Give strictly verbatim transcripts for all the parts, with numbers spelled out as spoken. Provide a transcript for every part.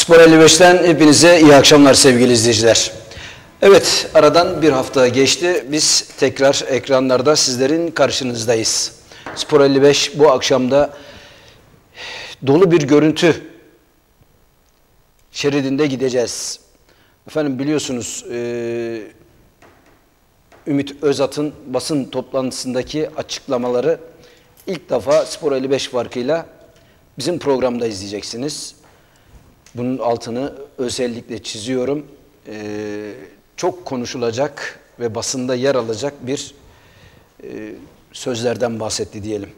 Spor elli beşten hepinize iyi akşamlar sevgili izleyiciler. Evet, aradan bir hafta geçti. Biz tekrar ekranlarda sizlerin karşınızdayız. Spor elli beş bu akşamda dolu bir görüntü şeridinde gideceğiz. Efendim biliyorsunuz e, Ümit Özat'ın basın toplantısındaki açıklamaları ilk defa Spor elli beş farkıyla bizim programda izleyeceksiniz. Bunun altını özellikle çiziyorum. Ee, çok konuşulacak ve basında yer alacak bir e, sözlerden bahsetti diyelim.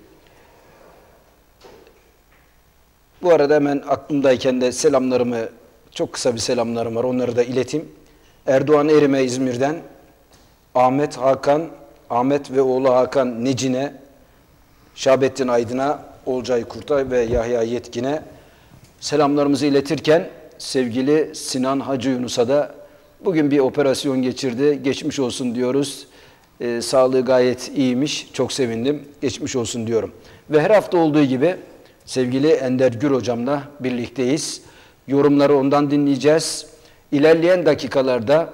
Bu arada hemen aklımdayken de selamlarımı, çok kısa bir selamlarım var, onları da ileteyim. Erdoğan Erime İzmir'den, Ahmet Hakan, Ahmet ve oğlu Hakan Necin'e, Şahabettin Aydın'a, Olcay Kurtay ve Yahya Yetkin'e selamlarımızı iletirken sevgili Sinan Hacı Yunus'a da bugün bir operasyon geçirdi. Geçmiş olsun diyoruz. Ee, sağlığı gayet iyiymiş. Çok sevindim. Geçmiş olsun diyorum. Ve her hafta olduğu gibi sevgili Ender Gür hocamla birlikteyiz. Yorumları ondan dinleyeceğiz. İlerleyen dakikalarda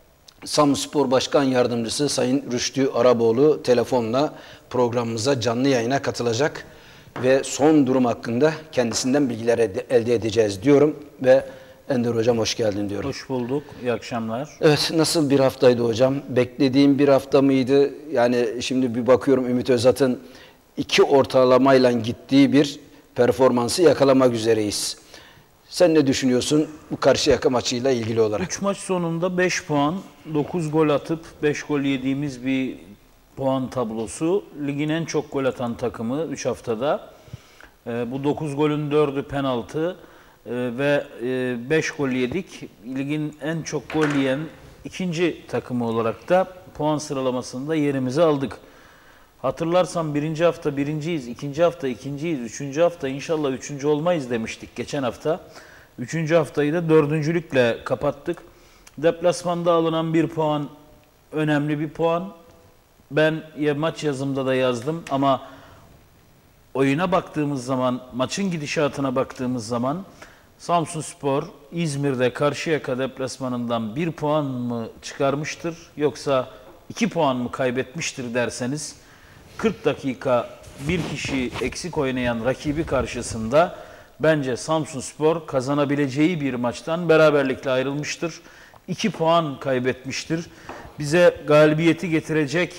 Samspor Başkan Yardımcısı Sayın Rüştü Araboğlu telefonla programımıza canlı yayına katılacak ve son durum hakkında kendisinden bilgiler elde edeceğiz diyorum ve Ender Hocam hoş geldin diyorum. Hoş bulduk. İyi akşamlar. Evet, nasıl bir haftaydı hocam? Beklediğim bir hafta mıydı? Yani şimdi bir bakıyorum Ümit Özat'ın iki ortalamayla gittiği bir performansı yakalamak üzereyiz. Sen ne düşünüyorsun bu Karşıyaka maçıyla ilgili olarak? üç maç sonunda beş puan, dokuz gol atıp beş gol yediğimiz bir puan tablosu. Ligin en çok gol atan takımı üç haftada. E, bu dokuz golün dördü penaltı e, ve e, beş gol yedik. Ligin en çok gol yiyen ikinci takımı olarak da puan sıralamasında yerimizi aldık. Hatırlarsan birinci hafta birinciyiz, ikinci hafta ikinciyiz, üçüncü hafta inşallah üçüncü olmayız demiştik geçen hafta. Üçüncü haftayı da dördüncülükle kapattık. Deplasmanda alınan bir puan önemli bir puan. Ben ya maç yazımda da yazdım ama oyuna baktığımız zaman, maçın gidişatına baktığımız zaman Samsunspor İzmir'de Karşıyaka deplasmanından bir puan mı çıkarmıştır yoksa iki puan mı kaybetmiştir derseniz kırk dakika bir kişi eksik oynayan rakibi karşısında bence Samsunspor kazanabileceği bir maçtan beraberlikle ayrılmıştır. iki puan kaybetmiştir. Bize galibiyeti getirecek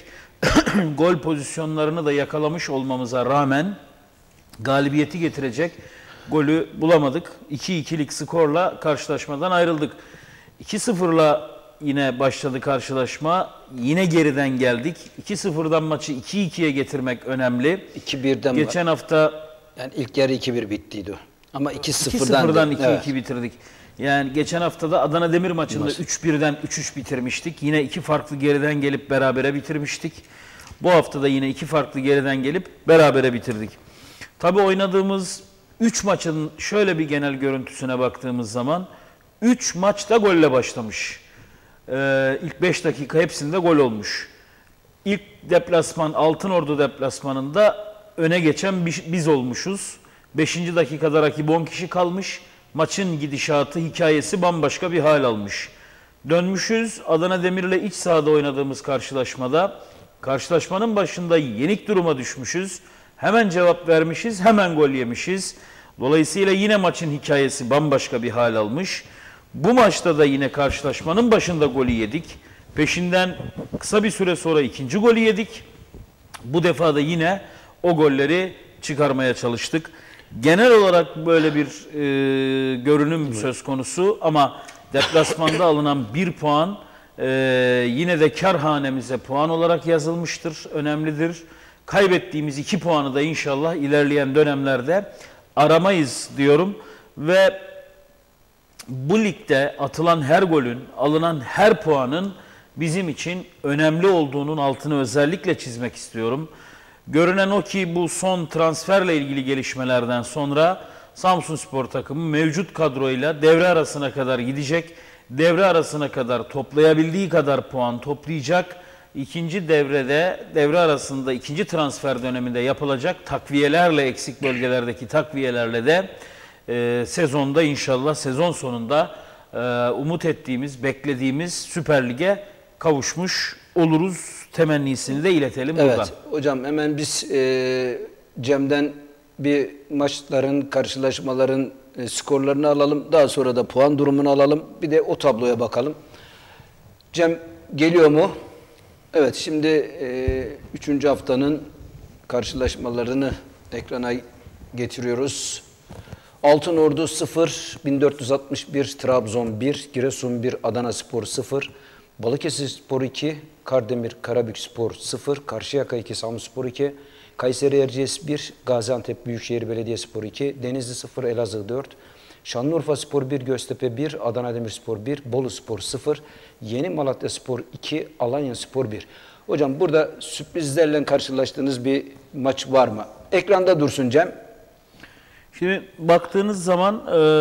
gol pozisyonlarını da yakalamış olmamıza rağmen galibiyeti getirecek golü bulamadık. iki ikilik skorla karşılaşmadan ayrıldık. iki sıfırla yine başladı karşılaşma. Yine geriden geldik. iki sıfırdan maçı iki ikiye getirmek önemli. iki birden geçen hafta yani ilk yarı iki bir bittiydi. Ama iki sıfırdan iki iki evet. bitirdik. Yani geçen haftada Adana Demir maçında üç birden üç üç bitirmiştik. Yine iki farklı geriden gelip berabere bitirmiştik. Bu hafta da yine iki farklı geriden gelip berabere bitirdik. Tabii oynadığımız üç maçın şöyle bir genel görüntüsüne baktığımız zaman üç maçta golle başlamış. Ee, ilk beş dakika hepsinde gol olmuş. İlk deplasman Altınordu deplasmanında öne geçen biz olmuşuz. beşinci dakikada rakip on kişi kalmış. Maçın gidişatı, hikayesi bambaşka bir hal almış. Dönmüşüz Adana Demir'le iç sahada oynadığımız karşılaşmada. Karşılaşmanın başında yenik duruma düşmüşüz. Hemen cevap vermişiz, hemen gol yemişiz. Dolayısıyla yine maçın hikayesi bambaşka bir hal almış. Bu maçta da yine karşılaşmanın başında golü yedik. Peşinden kısa bir süre sonra ikinci golü yedik. Bu defa da yine o golleri çıkarmaya çalıştık. Genel olarak böyle bir e, görünüm evet. söz konusu ama deplasmanda alınan bir puan e, yine de kar hanemize puan olarak yazılmıştır, önemlidir. Kaybettiğimiz iki puanı da inşallah ilerleyen dönemlerde aramayız diyorum ve bu ligde atılan her golün, alınan her puanın bizim için önemli olduğunun altını özellikle çizmek istiyorum. Görünen o ki bu son transferle ilgili gelişmelerden sonra Samsunspor takımı mevcut kadroyla devre arasına kadar gidecek. Devre arasına kadar toplayabildiği kadar puan toplayacak. İkinci devrede, devre arasında ikinci transfer döneminde yapılacak takviyelerle, eksik bölgelerdeki takviyelerle de e, sezonda inşallah sezon sonunda e, umut ettiğimiz, beklediğimiz Süper Lig'e kavuşmuş oluruz temennisini de iletelim evet, buradan. Hocam hemen biz e, Cem'den bir maçların, karşılaşmaların e, skorlarını alalım. Daha sonra da puan durumunu alalım. Bir de o tabloya bakalım. Cem geliyor mu? Evet, şimdi e, üçüncü haftanın karşılaşmalarını ekrana getiriyoruz. Altınordu sıfır, bin dört yüz altmış bir, Trabzon bir, Giresun bir, Adanaspor sıfır, Balıkesirspor iki, Kardemir Karabükspor sıfır, Karşıyaka iki, Samsunspor iki, Kayseri Erciyes bir, Gaziantep Büyükşehir Belediyespor iki, Denizli sıfır, Elazığ dört, Şanlıurfaspor bir, Göztepe bir, Adana Demirspor bir, Boluspor sıfır, Yeni Malatyaspor iki, Alanyaspor bir. Hocam burada sürprizlerle karşılaştığınız bir maç var mı? Ekranda dursun Cem. Şimdi baktığınız zaman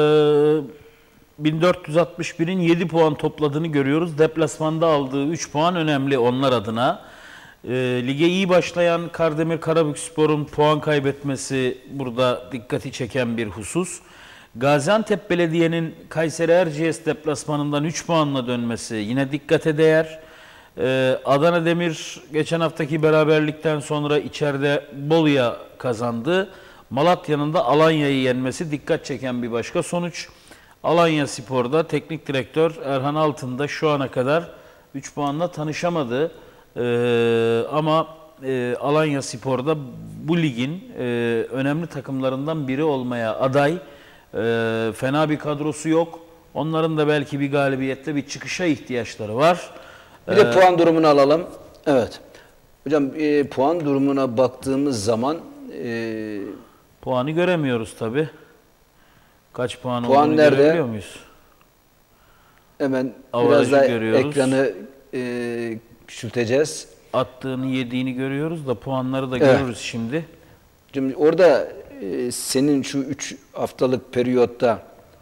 e, bin dört yüz altmış birin yedi puan topladığını görüyoruz. Deplasmanda aldığı üç puan önemli onlar adına. E, lige iyi başlayan Kardemir Karabükspor'un puan kaybetmesi burada dikkati çeken bir husus. Gaziantep Belediye'nin Kayseri Erciyes deplasmanından üç puanla dönmesi yine dikkate değer. E, Adana Demir geçen haftaki beraberlikten sonra içeride Bolu'ya kazandı. Malatya'nın da Alanya'yı yenmesi dikkat çeken bir başka sonuç. Alanyaspor'da teknik direktör Erhan Altın da şu ana kadar üç puanla tanışamadı. Ee, ama e, Alanyaspor'da bu ligin e, önemli takımlarından biri olmaya aday. E, fena bir kadrosu yok. Onların da belki bir galibiyetle bir çıkışa ihtiyaçları var. Bir de ee, puan durumunu alalım. Evet. Hocam e, puan durumuna baktığımız zaman e, puanı göremiyoruz tabi. Kaç puan, puan olduğunu nerede? görebiliyor muyuz? Hemen Avarajı biraz da görüyoruz. ekranı e, küçülteceğiz. Attığını, yediğini görüyoruz da puanları da evet. görürüz şimdi. Şimdi orada e, senin şu üç haftalık periyotta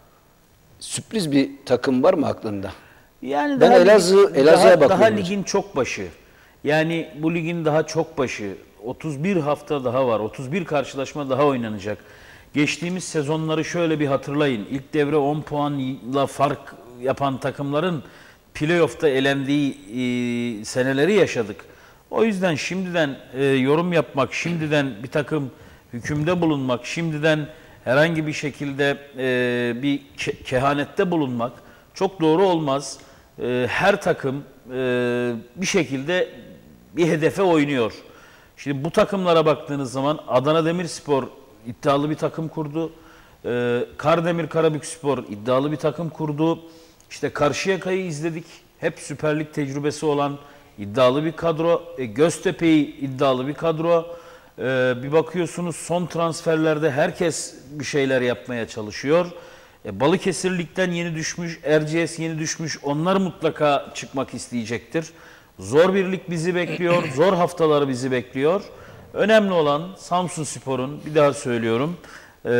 sürpriz bir takım var mı aklında? Yani ben daha Elazığ, Elazığ'a bakıyorum. Daha ligin çok başı. Yani bu ligin daha çok başı. otuz bir hafta daha var. otuz bir karşılaşma daha oynanacak. Geçtiğimiz sezonları şöyle bir hatırlayın. İlk devre on puanla fark yapan takımların playoff'ta elendiği e, seneleri yaşadık. O yüzden şimdiden e, yorum yapmak, şimdiden bir takım hükümde bulunmak, şimdiden herhangi bir şekilde e, bir ke kehanette bulunmak çok doğru olmaz. E, her takım e, bir şekilde bir hedefe oynuyor. Şimdi bu takımlara baktığınız zaman Adana Demirspor iddialı bir takım kurdu. Ee, Kardemir Karabükspor iddialı bir takım kurdu. İşte Karşıyaka'yı izledik. Hep Süper Lig tecrübesi olan iddialı bir kadro. E, Göztepe'yi iddialı bir kadro. Ee, bir bakıyorsunuz son transferlerde herkes bir şeyler yapmaya çalışıyor. E, Balıkesir Lig'den yeni düşmüş, Erciyes yeni düşmüş. Onlar mutlaka çıkmak isteyecektir. Zor bir lig bizi bekliyor, zor haftalar bizi bekliyor. Önemli olan Samsunspor'un, bir daha söylüyorum, e,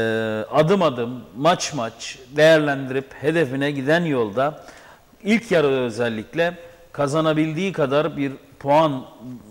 adım adım, maç maç değerlendirip hedefine giden yolda ilk yarı özellikle kazanabildiği kadar bir puan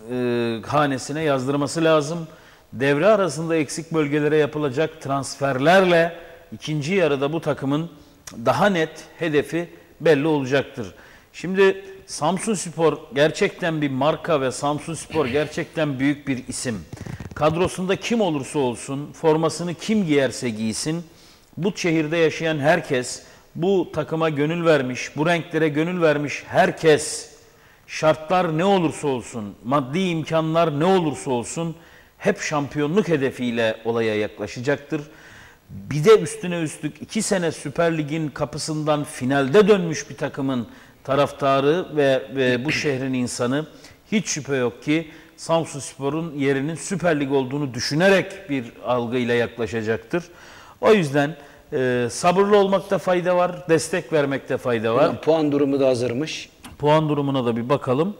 e, hanesine yazdırması lazım. Devre arasında eksik bölgelere yapılacak transferlerle ikinci yarıda bu takımın daha net hedefi belli olacaktır. Şimdi Samsunspor gerçekten bir marka ve Samsunspor gerçekten büyük bir isim. Kadrosunda kim olursa olsun, formasını kim giyerse giysin, bu şehirde yaşayan herkes, bu takıma gönül vermiş, bu renklere gönül vermiş herkes, şartlar ne olursa olsun, maddi imkanlar ne olursa olsun, hep şampiyonluk hedefiyle olaya yaklaşacaktır. Bir de üstüne üstlük iki sene Süper Lig'in kapısından finalde dönmüş bir takımın taraftarı ve, ve bu şehrin insanı hiç şüphe yok ki Samsunspor'un yerinin Süper Lig olduğunu düşünerek bir algıyla yaklaşacaktır. O yüzden e, sabırlı olmakta fayda var, destek vermekte fayda var. Hocam, puan durumu da hazırmış. Puan durumuna da bir bakalım.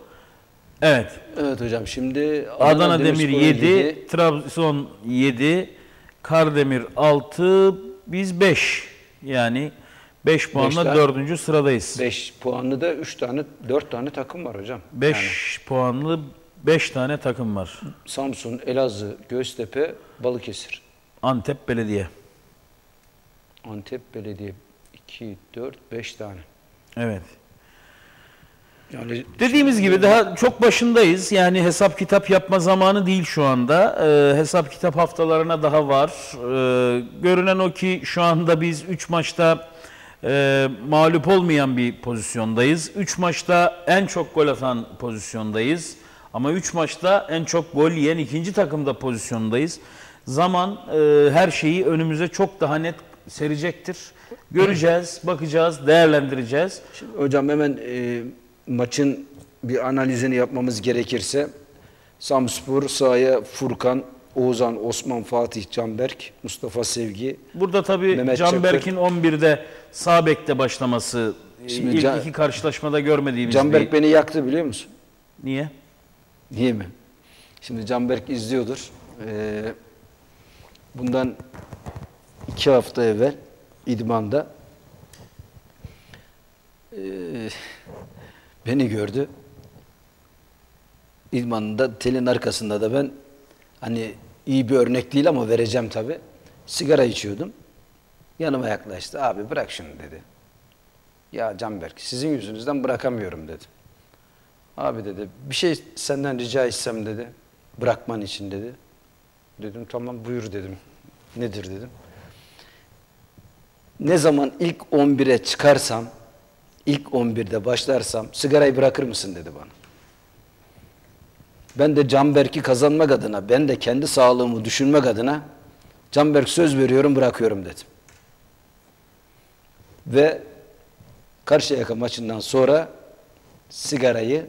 Evet. Evet hocam, şimdi Adana, Adana Demir yedi, Trabzon yedi, Kardemir altı, biz beş. Yani beş puanla dördüncü sıradayız. beş puanlı da üç tane, dört tane takım var hocam. beş yani. Puanlı beş tane takım var. Samsun, Elazığ, Göztepe, Balıkesir. Antep Belediye. Antep Belediye iki, dört, beş tane. Evet. Yani Dediğimiz gibi daha çok başındayız. Yani hesap kitap yapma zamanı değil şu anda. Ee, hesap kitap haftalarına daha var. Ee, görünen o ki şu anda biz üç maçta e, mağlup olmayan bir pozisyondayız. üç maçta en çok gol atan pozisyondayız. Ama üç maçta en çok gol yiyen ikinci takımda pozisyondayız. Zaman e, her şeyi önümüze çok daha net serecektir. Göreceğiz, bakacağız, değerlendireceğiz. Şimdi hocam hemen e, maçın bir analizini yapmamız gerekirse Samspor sahaya Furkan, Oğuzhan, Osman, Fatih, Canberk, Mustafa Sevgi. Burada tabii Mehmet Canberk'in Çakır. on birde sağ bekte başlaması Şimdi ilk Can- iki karşılaşmada görmediğimiz Canberk bir... beni yaktı biliyor musun? Niye? Niye mi? Şimdi Canberk izliyordur. Ee, bundan iki hafta evvel İdman'da ee, beni gördü. İdman'ın da telin arkasında da ben hani iyi bir örnek değil ama vereceğim tabii. Sigara içiyordum. Yanıma yaklaştı. Abi bırak şunu dedi. Ya Canberk sizin yüzünüzden bırakamıyorum dedi. Abi dedi bir şey senden rica etsem dedi. Bırakman için dedi. Dedim tamam buyur dedim. Nedir dedim. Ne zaman ilk on bire çıkarsam, ilk on birde başlarsam sigarayı bırakır mısın dedi bana. Ben de Canberk'i kazanmak adına, ben de kendi sağlığımı düşünmek adına Canberk söz veriyorum bırakıyorum dedim. Ve Karşıyaka maçından sonra sigarayı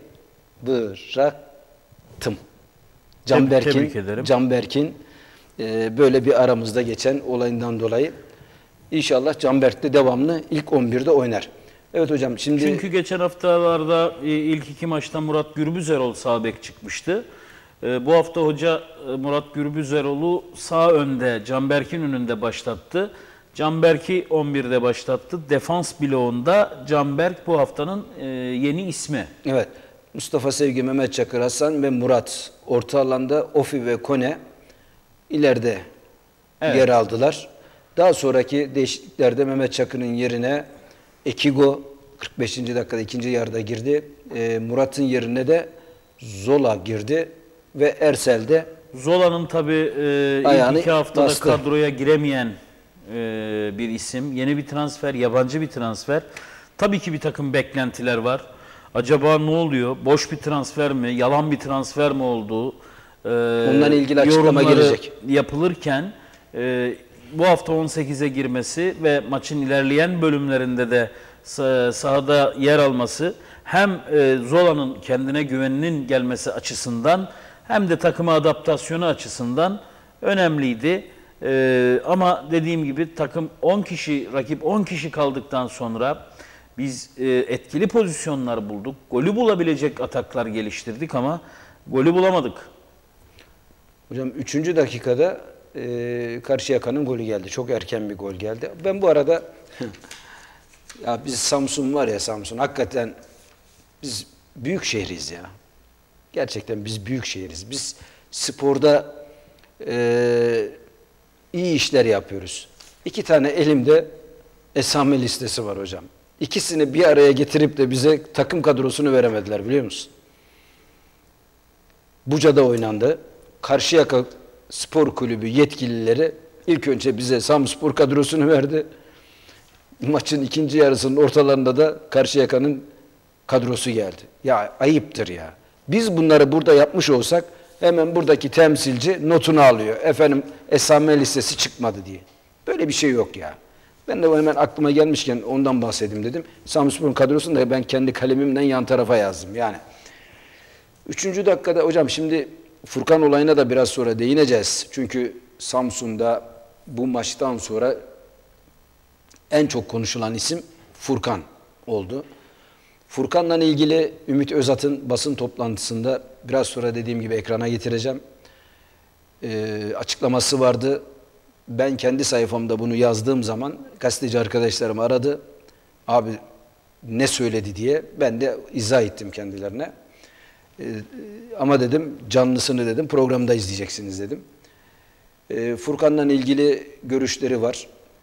bıraktım. Canberk'in Tebrik ederim. Canberk'in e, böyle bir aramızda geçen olayından dolayı İnşallah Canberk de devamlı ilk on birde oynar. Evet hocam şimdi... Çünkü geçen haftalarda e, ilk iki maçta Murat Gürbüzerol sağ bek çıkmıştı. E, Bu hafta hoca e, Murat Gürbüzerol'u sağ önde, Canberk'in önünde başlattı. Canberk'i on birde başlattı. Defans bloğunda Canberk bu haftanın e, yeni ismi. Evet. Mustafa Sevgi, Mehmet Çakır, Hasan ve Murat orta alanda, Ofi ve Kone ileride Evet. yer aldılar. Daha sonraki değişikliklerde Mehmet Çakır'ın yerine Ekigo kırk beşinci dakikada ikinci yarıda girdi. E, Murat'ın yerine de Zola girdi ve Ersel de Zola'nın tabii e, Ayağını ilk iki haftada bastı. kadroya giremeyen e, bir isim. Yeni bir transfer, yabancı bir transfer. Tabii ki bir takım beklentiler var. Acaba ne oluyor? Boş bir transfer mi? Yalan bir transfer mi oldu? E, Ondan ilgili açıklama yorumları gelecek. Yapılırken e, bu hafta on sekize girmesi ve maçın ilerleyen bölümlerinde de sah- sahada yer alması hem e, Zola'nın kendine güveninin gelmesi açısından hem de takıma adaptasyonu açısından önemliydi. E, ama dediğim gibi takım on kişi, rakip on kişi kaldıktan sonra biz e, etkili pozisyonlar bulduk. Golü bulabilecek ataklar geliştirdik ama golü bulamadık. hocam üçüncü dakikada e, Karşıyaka'nın golü geldi. Çok erken bir gol geldi. Ben bu arada ya biz Samsun var ya Samsun hakikaten biz büyük şehriz ya. Gerçekten biz büyük şehriz. Biz sporda e, iyi işler yapıyoruz. İki tane elimde esame listesi var hocam. İkisini bir araya getirip de bize takım kadrosunu veremediler biliyor musun? Buca'da oynandı. Karşıyaka Spor Kulübü yetkilileri ilk önce bize Samspor kadrosunu verdi. Maçın ikinci yarısının ortalarında da Karşıyaka'nın kadrosu geldi. Ya ayıptır ya. Biz bunları burada yapmış olsak hemen buradaki temsilci notunu alıyor. Efendim esame listesi çıkmadı diye. Böyle bir şey yok ya. Ben de hemen aklıma gelmişken ondan bahsedeyim dedim. Samspor'un kadrosunu da ben kendi kalemimden yan tarafa yazdım yani. Üçüncü dakikada hocam şimdi Furkan olayına da biraz sonra değineceğiz. Çünkü Samsun'da bu maçtan sonra en çok konuşulan isim Furkan oldu. Furkan'la ilgili Ümit Özat'ın basın toplantısında biraz sonra dediğim gibi ekrana getireceğim. Ee, açıklaması vardı. Ben kendi sayfamda bunu yazdığım zaman gazeteci arkadaşlarım aradı. Abi ne söyledi diye ben de izah ettim kendilerine. Ee, ama dedim canlısını dedim programda izleyeceksiniz dedim. Ee, Furkan'la ilgili görüşleri var.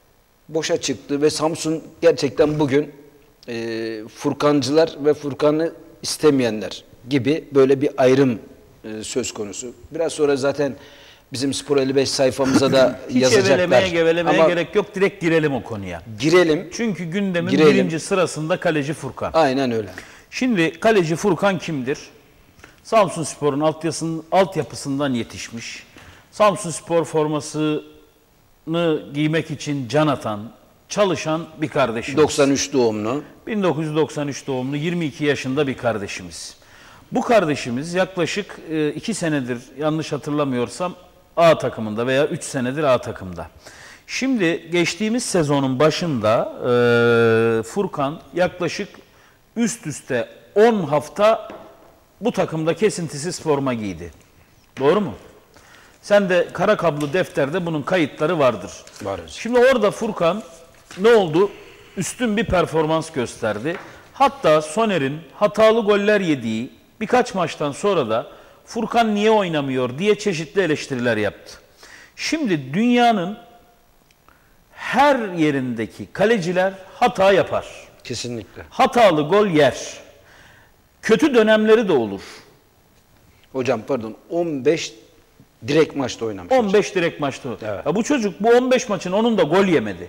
boşa çıktı ve Samsun gerçekten bugün e, Furkancılar ve Furkan'ı istemeyenler gibi böyle bir ayrım e, söz konusu. Biraz sonra zaten bizim Spor elli beş sayfamıza da Hiç yazacaklar. evelemeye gevelemeye Ama gerek yok. Direkt girelim o konuya. girelim. Çünkü gündemin Girelim. birinci sırasında kaleci Furkan. Aynen öyle. Şimdi kaleci Furkan kimdir? Samsunspor'un altyapısından yetişmiş. Samsunspor formasını giymek için can atan, çalışan bir kardeşimiz. doksan üç doğumlu. bin dokuz yüz doksan üç doğumlu, yirmi iki yaşında bir kardeşimiz. Bu kardeşimiz yaklaşık iki senedir, yanlış hatırlamıyorsam A takımında veya üç senedir A takımda. Şimdi geçtiğimiz sezonun başında e, Furkan yaklaşık üst üste on hafta bu takımda kesintisiz forma giydi. Doğru mu? Sen de kara kablo defterde bunun kayıtları vardır. Var. Şimdi orada Furkan ne oldu? Üstün bir performans gösterdi. Hatta Soner'in hatalı goller yediği birkaç maçtan sonra da Furkan niye oynamıyor diye çeşitli eleştiriler yaptı. Şimdi dünyanın her yerindeki kaleciler hata yapar. Kesinlikle. Hatalı gol yer. Kötü dönemleri de olur. Hocam pardon on beş direkt maçta oynamış. on beş direkt maçta. Evet. Ya bu çocuk bu on beş maçın onun da gol yemedi.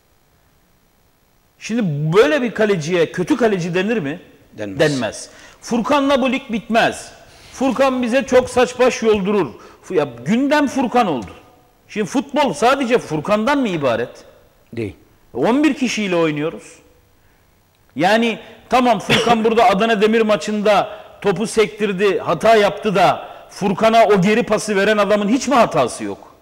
Şimdi böyle bir kaleciye kötü kaleci denir mi? Denmez. Denmez. Furkan'la bu lig bitmez. Furkan bize çok saç baş yoldurur. Ya gündem Furkan oldu. Şimdi futbol sadece Furkan'dan mı ibaret? Değil. on bir kişiyle oynuyoruz. Yani tamam Furkan burada Adana Demir maçında topu sektirdi, hata yaptı da Furkan'a o geri pası veren adamın hiç mi hatası yok?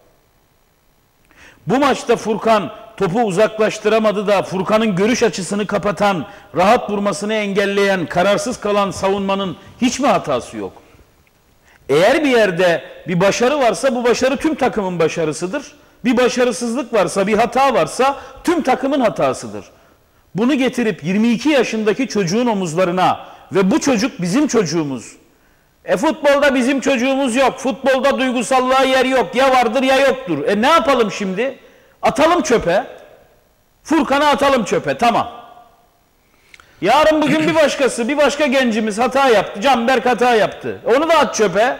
Bu maçta Furkan topu uzaklaştıramadı da Furkan'ın görüş açısını kapatan, rahat vurmasını engelleyen, kararsız kalan savunmanın hiç mi hatası yok? Eğer bir yerde bir başarı varsa bu başarı tüm takımın başarısıdır. Bir başarısızlık varsa, bir hata varsa tüm takımın hatasıdır. Bunu getirip yirmi iki yaşındaki çocuğun omuzlarına ve bu çocuk bizim çocuğumuz. E futbolda bizim çocuğumuz yok. Futbolda duygusallığa yer yok. Ya vardır ya yoktur. E ne yapalım şimdi? Atalım çöpe. Furkan'ı atalım çöpe. Tamam. Yarın bugün bir başkası, bir başka gencimiz hata yaptı. Canberk hata yaptı. Onu da at çöpe.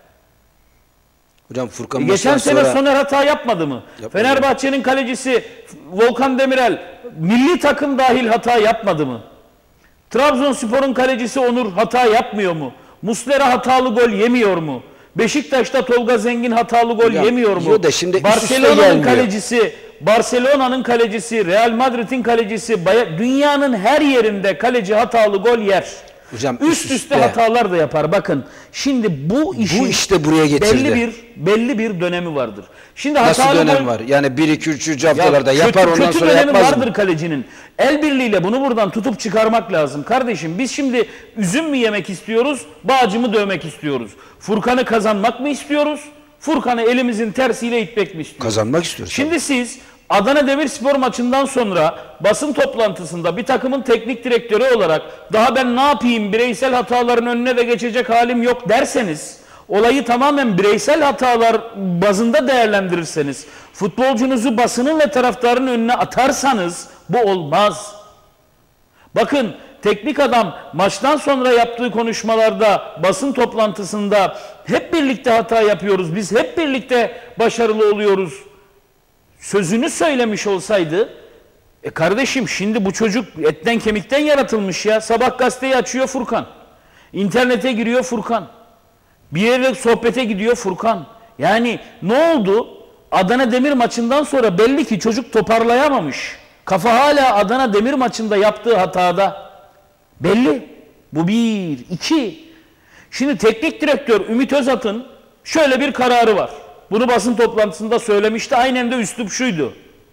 Hocam Furkan E geçen sene sonra... Soner hata yapmadı mı? Yapmadı. Fenerbahçe'nin kalecisi Volkan Demirel milli takım dahil hata yapmadı mı? Trabzonspor'un kalecisi Onur hata yapmıyor mu? Muslera hatalı gol yemiyor mu? Beşiktaş'ta Tolga Zengin hatalı gol Hocam, yemiyor mu? da şimdi Barcelona'nın kalecisi, Barcelona'nın kalecisi, Real Madrid'in kalecisi, dünyanın her yerinde kaleci hatalı gol yer. Hocam üst, üst üste, üste hatalar da yapar. Bakın şimdi bu işin bu işte buraya getirdi. belli bir belli bir dönemi vardır. Şimdi Nasıl hatalı dönem gol, var? Yani bir iki üç ya haftalarda kötü, yapar ondan kötü sonra dönemi yapmaz vardır mı? kalecinin. El birliğiyle bunu buradan tutup çıkarmak lazım. Kardeşim biz şimdi üzüm mü yemek istiyoruz, bağcı mı dövmek istiyoruz? Furkan'ı kazanmak mı istiyoruz? Furkan'ı elimizin tersiyle itmek mi istiyoruz? Kazanmak istiyoruz. Şimdi tabii. siz Adana Demirspor maçından sonra basın toplantısında bir takımın teknik direktörü olarak daha ben ne yapayım bireysel hataların önüne de geçecek halim yok derseniz, olayı tamamen bireysel hatalar bazında değerlendirirseniz, futbolcunuzu basının ve taraftarın önüne atarsanız bu olmaz. Bakın teknik adam maçtan sonra yaptığı konuşmalarda, basın toplantısında hep birlikte hata yapıyoruz, biz hep birlikte başarılı oluyoruz sözünü söylemiş olsaydı, e kardeşim şimdi bu çocuk etten kemikten yaratılmış ya. Sabah gazeteyi açıyor Furkan. İnternete giriyor Furkan. Bir yere sohbete gidiyor Furkan. Yani ne oldu? Adana Demir maçından sonra belli ki çocuk toparlayamamış. Kafa hala Adana Demir maçında yaptığı hatada. Belli. Bu bir. iki. Şimdi teknik direktör Ümit Özat'ın şöyle bir kararı var. Bunu basın toplantısında söylemişti. Aynen de üslup şuydu.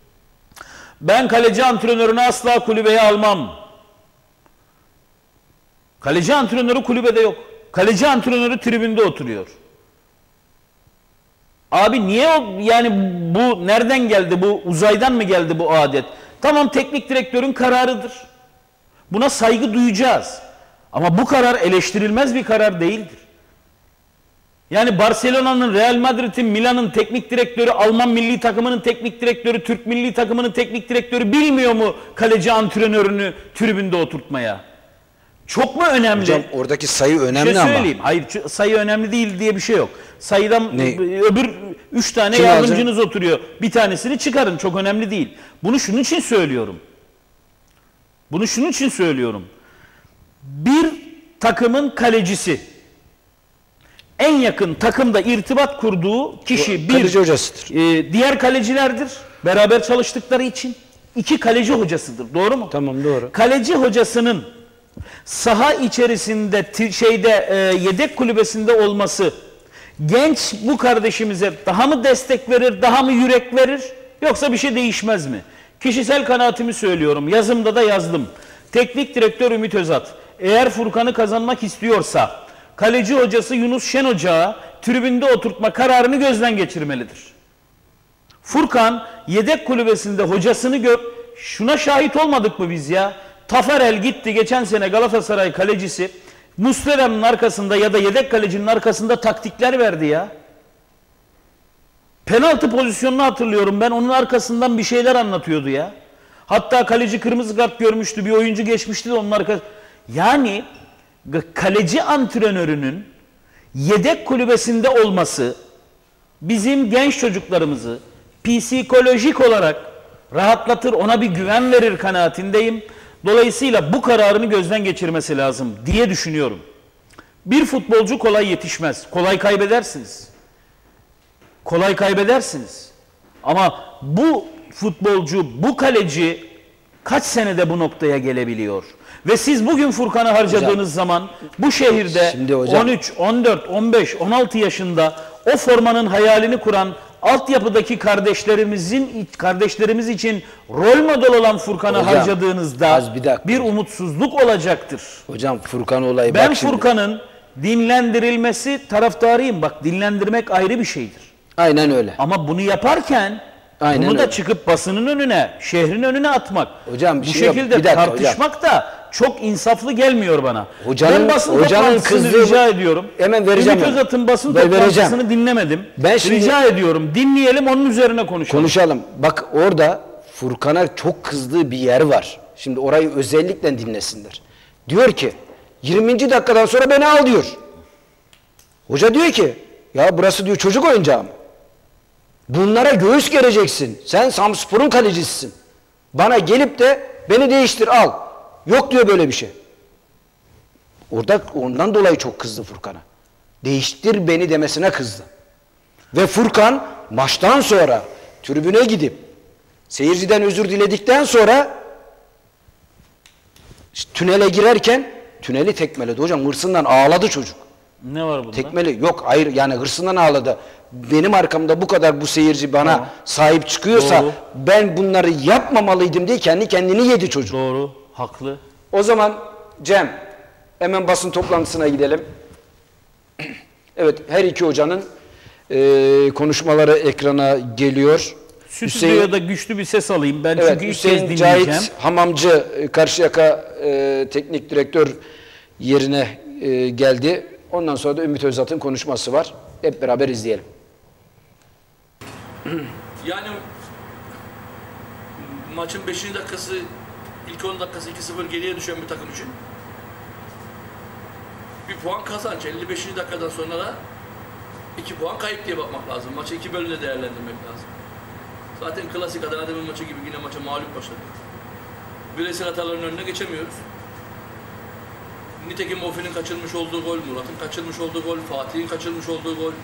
Ben kaleci antrenörünü asla kulübeye almam. Kaleci antrenörü kulübede yok. Kaleci antrenörü tribünde oturuyor. Abi niye o, yani bu nereden geldi? Bu uzaydan mı geldi bu adet? Tamam teknik direktörün kararıdır. Buna saygı duyacağız. Ama bu karar eleştirilmez bir karar değildir. Yani Barcelona'nın, Real Madrid'in, Milan'ın teknik direktörü, Alman milli takımının teknik direktörü, Türk milli takımının teknik direktörü bilmiyor mu kaleci antrenörünü tribünde oturtmaya? Çok mu önemli? Hocam oradaki sayı önemli bir şey ama. söyleyeyim. Hayır, sayı önemli değil diye bir şey yok. Sayıdan Ne? öbür üç tane Kim yardımcınız oturuyor. Bir tanesini çıkarın. Çok önemli değil. Bunu şunun için söylüyorum. Bunu şunun için söylüyorum. Bir takımın kalecisi, en yakın takımda irtibat kurduğu kişi bir Kaleci hocasıdır. E, diğer kalecilerdir. Beraber çalıştıkları için. İki kaleci hocasıdır. Doğru mu? Tamam, doğru. Kaleci hocasının saha içerisinde şeyde e, yedek kulübesinde olması genç bu kardeşimize daha mı destek verir, daha mı yürek verir, yoksa bir şey değişmez mi? Kişisel kanaatimi söylüyorum. Yazımda da yazdım. Teknik direktör Ümit Özat eğer Furkan'ı kazanmak istiyorsa kaleci hocası Yunus Şen Hoca'ya tribünde oturtma kararını gözden geçirmelidir. Furkan yedek kulübesinde hocasını gör. Şuna şahit olmadık mı biz ya? Tafarel gitti geçen sene Galatasaray kalecisi. Muslera'nın arkasında ya da yedek kalecinin arkasında taktikler verdi ya. Penaltı pozisyonunu hatırlıyorum ben, onun arkasından bir şeyler anlatıyordu ya. Hatta kaleci kırmızı kart görmüştü, bir oyuncu geçmişti de onun arkasında. Yani kaleci antrenörünün yedek kulübesinde olması bizim genç çocuklarımızı psikolojik olarak rahatlatır, ona bir güven verir kanaatindeyim. Dolayısıyla bu kararını gözden geçirmesi lazım diye düşünüyorum. Bir futbolcu kolay yetişmez. Kolay kaybedersiniz. Kolay kaybedersiniz. Ama bu futbolcu, bu kaleci kaç senede bu noktaya gelebiliyor? Ve siz bugün Furkan'ı harcadığınız hocam, zaman bu şehirde hocam, on üç, on dört, on beş, on altı yaşında o formanın hayalini kuran altyapıdaki kardeşlerimizin kardeşlerimiz için rol model olan Furkan'ı harcadığınızda bir, bir umutsuzluk olacaktır. Hocam Furkan olayı ben Furkan'ın dinlendirilmesi taraftarıyım. Bak, dinlendirmek ayrı bir şeydir. Aynen öyle. Ama bunu yaparken aynen bunu da öyle. çıkıp basının önüne, şehrin önüne atmak. Hocam bu şekilde dakika, tartışmak hocam. da çok insaflı gelmiyor bana. Hocanın, ben basın hocanın toplantısını kızdığı, rica ediyorum. Hemen vereceğim. Ümit Özat'ın basın ben toplantısını vereceğim. dinlemedim. Ben şimdi, rica ediyorum. Dinleyelim, onun üzerine konuşalım. Konuşalım. Bak orada Furkan'a çok kızdığı bir yer var. Şimdi orayı özellikle dinlesinler. Diyor ki yirminci dakikadan sonra beni al diyor. Hoca diyor ki ya burası diyor çocuk oyuncağı mı? Bunlara göğüs gereceksin. Sen Samspor'un kalecisisin. Bana gelip de beni değiştir al. Yok diyor böyle bir şey. Orada ondan dolayı çok kızdı Furkan'a. Değiştir beni demesine kızdı. Ve Furkan maçtan sonra tribüne gidip seyirciden özür diledikten sonra işte tünele girerken tüneli tekmeledi. Hocam hırsından ağladı çocuk. Ne var bunda? Tekmeli yok, hayır, yani hırsından ağladı. Benim arkamda bu kadar bu seyirci bana tamam. sahip çıkıyorsa doğru. Ben bunları yapmamalıydım diye kendi kendini yedi çocuk. Doğru, haklı. O zaman Cem hemen basın toplantısına gidelim. Evet, her iki hocanın e, konuşmaları ekrana geliyor. Stüdyoda güçlü bir ses alayım ben, evet, çünkü ilk Hüseyin kez dinleyeceğim. Cahit Hamamcı Karşıyaka e, teknik direktör yerine e, geldi. Ondan sonra da Ümit Özat'ın konuşması var. Hep beraber izleyelim. Yani maçın beşinci dakikası, ilk on dakikası iki sıfır geriye düşen bir takım için bir puan kazanç. elli beşinci dakikadan sonra da iki puan kayıp diye bakmak lazım. Maçı iki bölümde değerlendirmek lazım. Zaten klasik Adana Demir maçı gibi yine maça mağlup başladık. Bireysel hataların önüne geçemiyoruz. Nitekim Ofi'nin kaçırmış olduğu gol, Murat'ın kaçırmış olduğu gol, Fatih'in kaçırmış olduğu gol.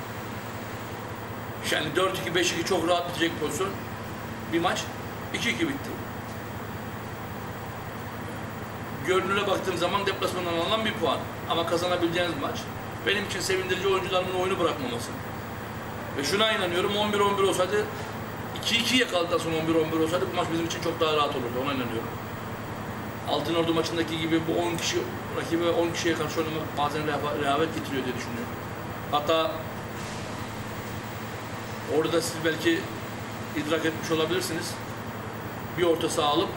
Yani dört iki beş iki çok rahat bitecek pozisyon. Bir maç iki iki bitti. Görünüre baktığım zaman deplasmandan alınan bir puan. Ama kazanabileceğiniz maç. Benim için sevindirici oyuncularımın oyunu bırakmaması. Ve şuna inanıyorum, on bir on bir olsaydı, iki iki yakaladıktan sonra on bir on bir olsaydı bu maç bizim için çok daha rahat olurdu. Ona inanıyorum. Altınordu maçındaki gibi bu on kişi, rakibe on kişiye karşı oynamak bazen rehavet getiriyor diye düşünüyorum. Hatta orada siz belki idrak etmiş olabilirsiniz. Bir orta saha alıp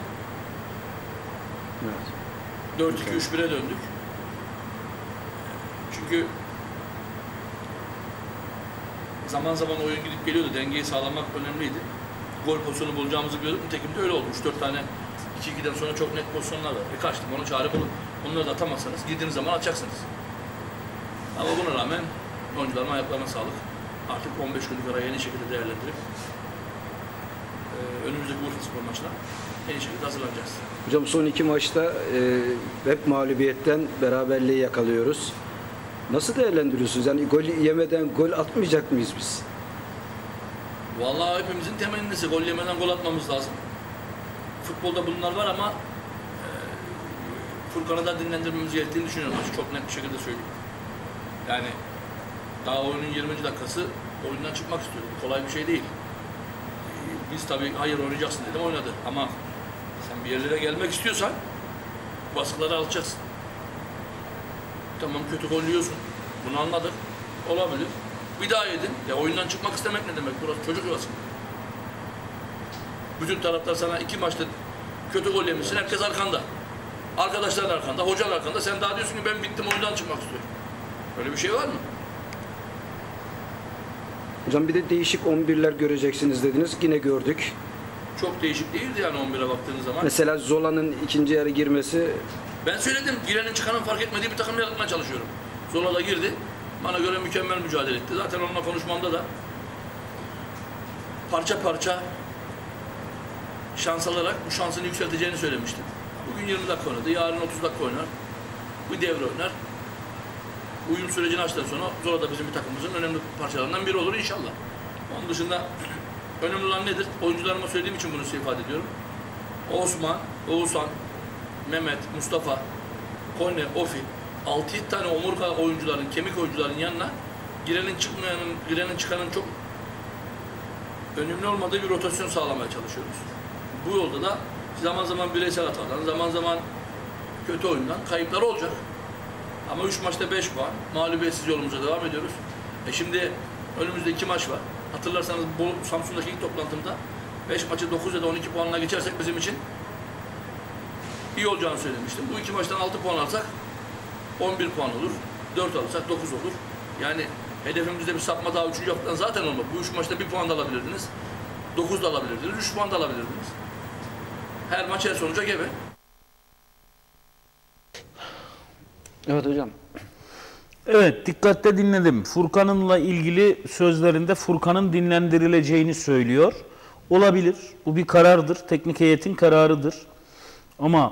evet. dört iki üç bire döndük. Çünkü zaman zaman oyun gidip geliyordu. Dengeyi sağlamak önemliydi. Gol pozisyonu bulacağımızı biliyorduk. Nitekim de öyle oldu. üç dört tane iki ikiden sonra çok net pozisyonlar var. E kaçtım, onu çare bulun. Onları da atamazsanız girdiğiniz zaman atacaksınız. Ama buna rağmen oyuncuların ayaklarına sağlık. Artık on beş günlük arayı en iyi şekilde değerlendirip e, önümüzdeki Urfaspor maçına en iyi şekilde hazırlanacağız. Hocam son iki maçta e, hep mağlubiyetten beraberliği yakalıyoruz. Nasıl değerlendiriyorsunuz? Yani gol yemeden gol atmayacak mıyız biz? Vallahi hepimizin temennisi gol yemeden gol atmamız lazım. Futbolda bunlar var ama e, Furkan'ı da dinlendirmemiz gerektiğini düşünüyorum. Çok net bir şekilde söyleyeyim. Yani daha oyunun yirminci dakikası oyundan çıkmak istiyordu. Kolay bir şey değil. E, biz tabii hayır oynayacaksın dedim, oynadı. Ama sen bir yerlere gelmek istiyorsan baskıları alacaksın. Tamam, kötü gol yiyorsun. Bunu anladık. Olabilir. Bir daha yedin. Ya oyundan çıkmak istemek ne demek? Burası çocuk yuvası. Bütün taraftar sana iki maçta kötü gol yemişsin. Herkes arkanda. Arkadaşlar arkanda, hocan arkanda. Sen daha diyorsun ki ben bittim, oyundan çıkmak istiyorum. Öyle bir şey var mı? Hocam bir de değişik on birler göreceksiniz dediniz. Yine gördük. Çok değişik değildi yani on bire baktığınız zaman. Mesela Zola'nın ikinci yarı girmesi. Ben söyledim, girenin çıkanın fark etmediği bir takım yaratmaya çalışıyorum. Zola da girdi. Bana göre mükemmel mücadele etti. Zaten onunla konuşmamda da parça parça şans alarak bu şansını yükselteceğini söylemiştim. Bugün yirmi dakika oynadı, yarın otuz dakika oynar. Bir devre oynar. Uyum sürecini açtıktan sonra Zola da bizim bir takımımızın önemli parçalarından biri olur inşallah. Onun dışında önemli olan nedir? Oyuncularıma söylediğim için bunu size ifade ediyorum. Osman, Oğuzhan, Mehmet, Mustafa, Kone, Ofi, altı yedi tane omurga oyuncuların, kemik oyuncuların yanına girenin çıkmayanın, girenin çıkanın çok önemli olmadığı bir rotasyon sağlamaya çalışıyoruz. Bu yolda da zaman zaman bireysel hatadan, zaman zaman kötü oyundan kayıplar olacak. Ama üç maçta beş puan, mağlubiyetsiz yolumuza devam ediyoruz. E şimdi önümüzde iki maç var. Hatırlarsanız bu Samsun'daki ilk toplantımda beş maçı dokuz ya da on iki puanla geçersek bizim için iyi olacağını söylemiştim. Bu iki maçtan altı puan alsak on bir puan olur. dört alırsak dokuz olur. Yani hedefimizde bir sapma daha üçüncü haftadan zaten olmadı. Bu üç maçta bir puan da alabilirdiniz. dokuz da alabilirdiniz. üç puan da alabilirdiniz. Her maç her sonuca gebe. Evet hocam. Evet, dikkatle dinledim. Furkan'ınla ilgili sözlerinde Furkan'ın dinlendirileceğini söylüyor. Olabilir. Bu bir karardır. Teknik heyetin kararıdır. Ama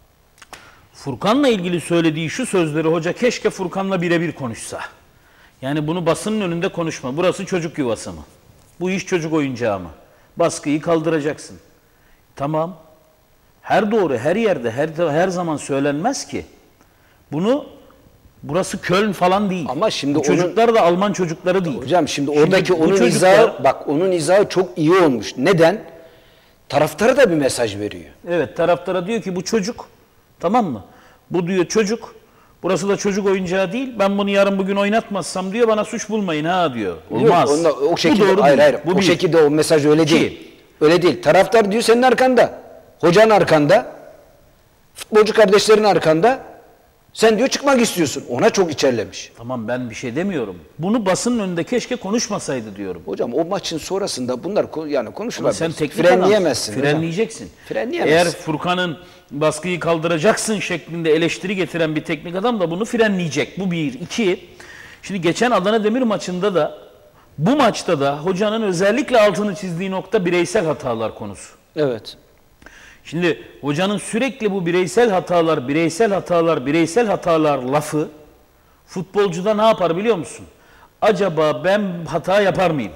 Furkan'la ilgili söylediği şu sözleri hoca keşke Furkan'la birebir konuşsa. Yani bunu basının önünde konuşma. Burası çocuk yuvası mı? Bu iş çocuk oyuncağı mı? Baskıyı kaldıracaksın. Tamam. Her doğru, her yerde, her, her zaman söylenmez ki. Bunu burası Köln falan değil. Ama şimdi bu onun, çocuklar da Alman çocukları değil. Hocam şimdi oradaki şimdi onun çocuklar, izahı, bak onun izahı çok iyi olmuş. Neden? Taraftara da bir mesaj veriyor. Evet, taraftara diyor ki bu çocuk, tamam mı? Bu diyor çocuk, burası da çocuk oyuncağı değil. Ben bunu yarın bugün oynatmazsam diyor bana suç bulmayın ha diyor. Olmaz. Yok, onunla, o şekilde, bu doğru hayır değil. hayır. Bu o bir. şekilde o mesaj öyle İki. değil. Öyle değil. Taraftar diyor senin arkanda. Hocanın arkanda. Futbolcu kardeşlerin arkanda. Sen diyor çıkmak istiyorsun. Ona çok içerlemiş. Tamam, ben bir şey demiyorum. Bunu basının önünde keşke konuşmasaydı diyorum. Hocam o maçın sonrasında bunlar yani konuşulabilir. Sen teknik frenleyemezsin. adamsın. Frenleyeceksin. Frenleyemezsin. Eğer Furkan'ın baskıyı kaldıracaksın şeklinde eleştiri getiren bir teknik adam da bunu frenleyecek. Bu bir. İki. Şimdi geçen Adana Demir maçında da bu maçta da hocanın özellikle altını çizdiği nokta bireysel hatalar konusu. Evet. Şimdi hocanın sürekli bu bireysel hatalar, bireysel hatalar, bireysel hatalar lafı futbolcuda ne yapar biliyor musun? Acaba ben hata yapar mıyım?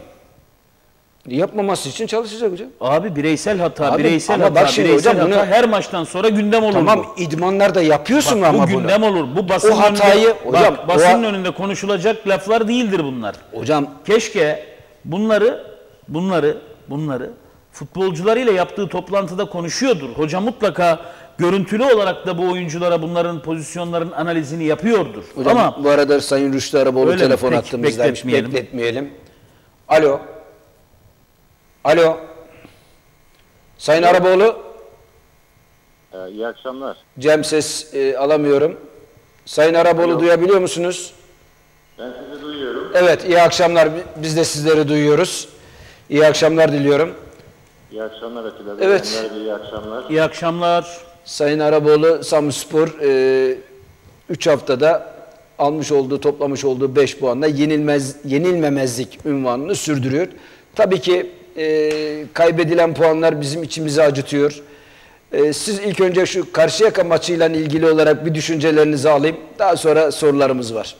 Yapmaması için çalışacak hocam. Abi bireysel hata, Abi, bireysel ama hata, bak şimdi bireysel hocam hata bunu- her maçtan sonra gündem olur Tamam bu. idmanlarda yapıyorsun Bak, ama bu bunu. gündem olur. Bu basının O hatayı önünde, hocam bak, basının o, önünde konuşulacak laflar değildir bunlar. hocam Keşke bunları bunları bunları futbolcularıyla yaptığı toplantıda konuşuyordur. Hoca mutlaka görüntülü olarak da bu oyunculara bunların pozisyonların analizini yapıyordur. hocam Ama bu arada Sayın Rüştü Araboğlu Öyle mi? telefon Peki, attığımızdaymış. bekletmeyelim. Bekletmeyelim. Alo. Alo. Sayın Araboğlu. Ee, iyi akşamlar. Cem ses e, alamıyorum. Sayın Araboğlu Alo. duyabiliyor musunuz? Ben sizi duyuyorum. Evet, iyi akşamlar. Biz de sizleri duyuyoruz. İyi akşamlar diliyorum. İyi akşamlar Atilla Bey. Evet. Enver Bey, iyi akşamlar. İyi akşamlar. Sayın Araboğlu, Samsunspor üç haftada almış olduğu, toplamış olduğu beş puanla yenilmez, yenilmemezlik unvanını sürdürüyor. Tabii ki e, kaybedilen puanlar bizim içimizi acıtıyor. E, siz ilk önce şu Karşıyaka maçıyla ilgili olarak bir düşüncelerinizi alayım. Daha sonra sorularımız var.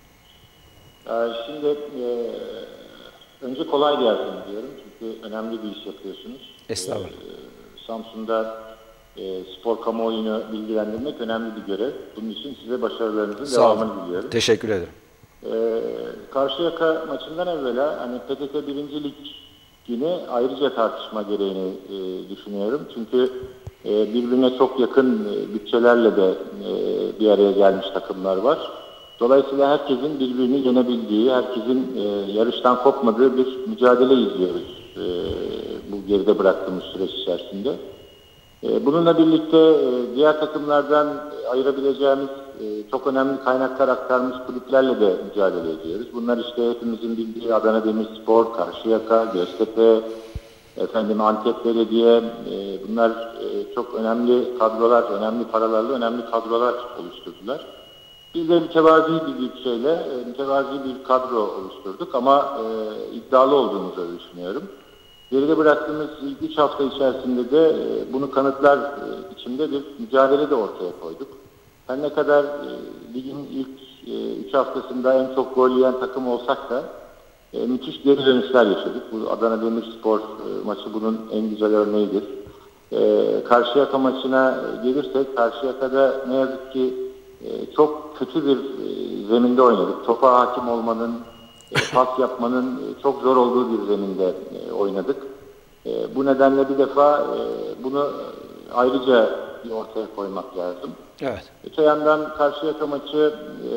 Ee, Şimdi e, önce kolay gelsin diyorum. Çünkü önemli bir iş yapıyorsunuz. Estağfurullah. Ee, Samsun'da e, spor kamuoyunu bilgilendirmek önemli bir görev. Bunun için size başarılarınızın Sağ olun. devamını diliyorum. Teşekkür ederim. Ee, Karşıyaka maçından evvela hani P T T birinci Lig yine ayrıca tartışma gereğini e, düşünüyorum. Çünkü e, birbirine çok yakın e, bütçelerle de e, bir araya gelmiş takımlar var. Dolayısıyla herkesin birbirini yenebildiği, herkesin e, yarıştan kopmadığı bir mücadele izliyoruz e, bu geride bıraktığımız süreç içerisinde. E, bununla birlikte e, diğer takımlardan ayırabileceğimiz e, çok önemli kaynaklar aktarmış kulüplerle de mücadele ediyoruz. Bunlar işte hepimizin bildiği Adana Demirspor, Karşıyaka, Göztepe, efendim Antep Belediye, e, bunlar e, çok önemli kadrolar, önemli paralarla önemli kadrolar oluşturdular. Biz de mütevazi bir bütçeyle e, mütevazi bir kadro oluşturduk ama e, iddialı olduğumuzu düşünüyorum. Geride bıraktığımız ilk üç hafta içerisinde de e, bunu kanıtlar e, içinde bir mücadele de ortaya koyduk. Her ne kadar e, ligin ilk üç e, haftasında en çok gol yiyen takım olsak da e, müthiş geri dönüşler yaşadık. Bu Adana Demirspor e, maçı bunun en güzel örneğidir. E, Karşıyaka maçına gelirsek, Karşıyaka'da ne yazık ki e, çok kötü bir e, zeminde oynadık. Topa hakim olmanın, e, pas yapmanın e, çok zor olduğu bir zeminde e, oynadık. E, bu nedenle bir defa e, bunu ayrıca bir ortaya koymak lazım. Evet. Öte yandan Karşıyaka maçı e,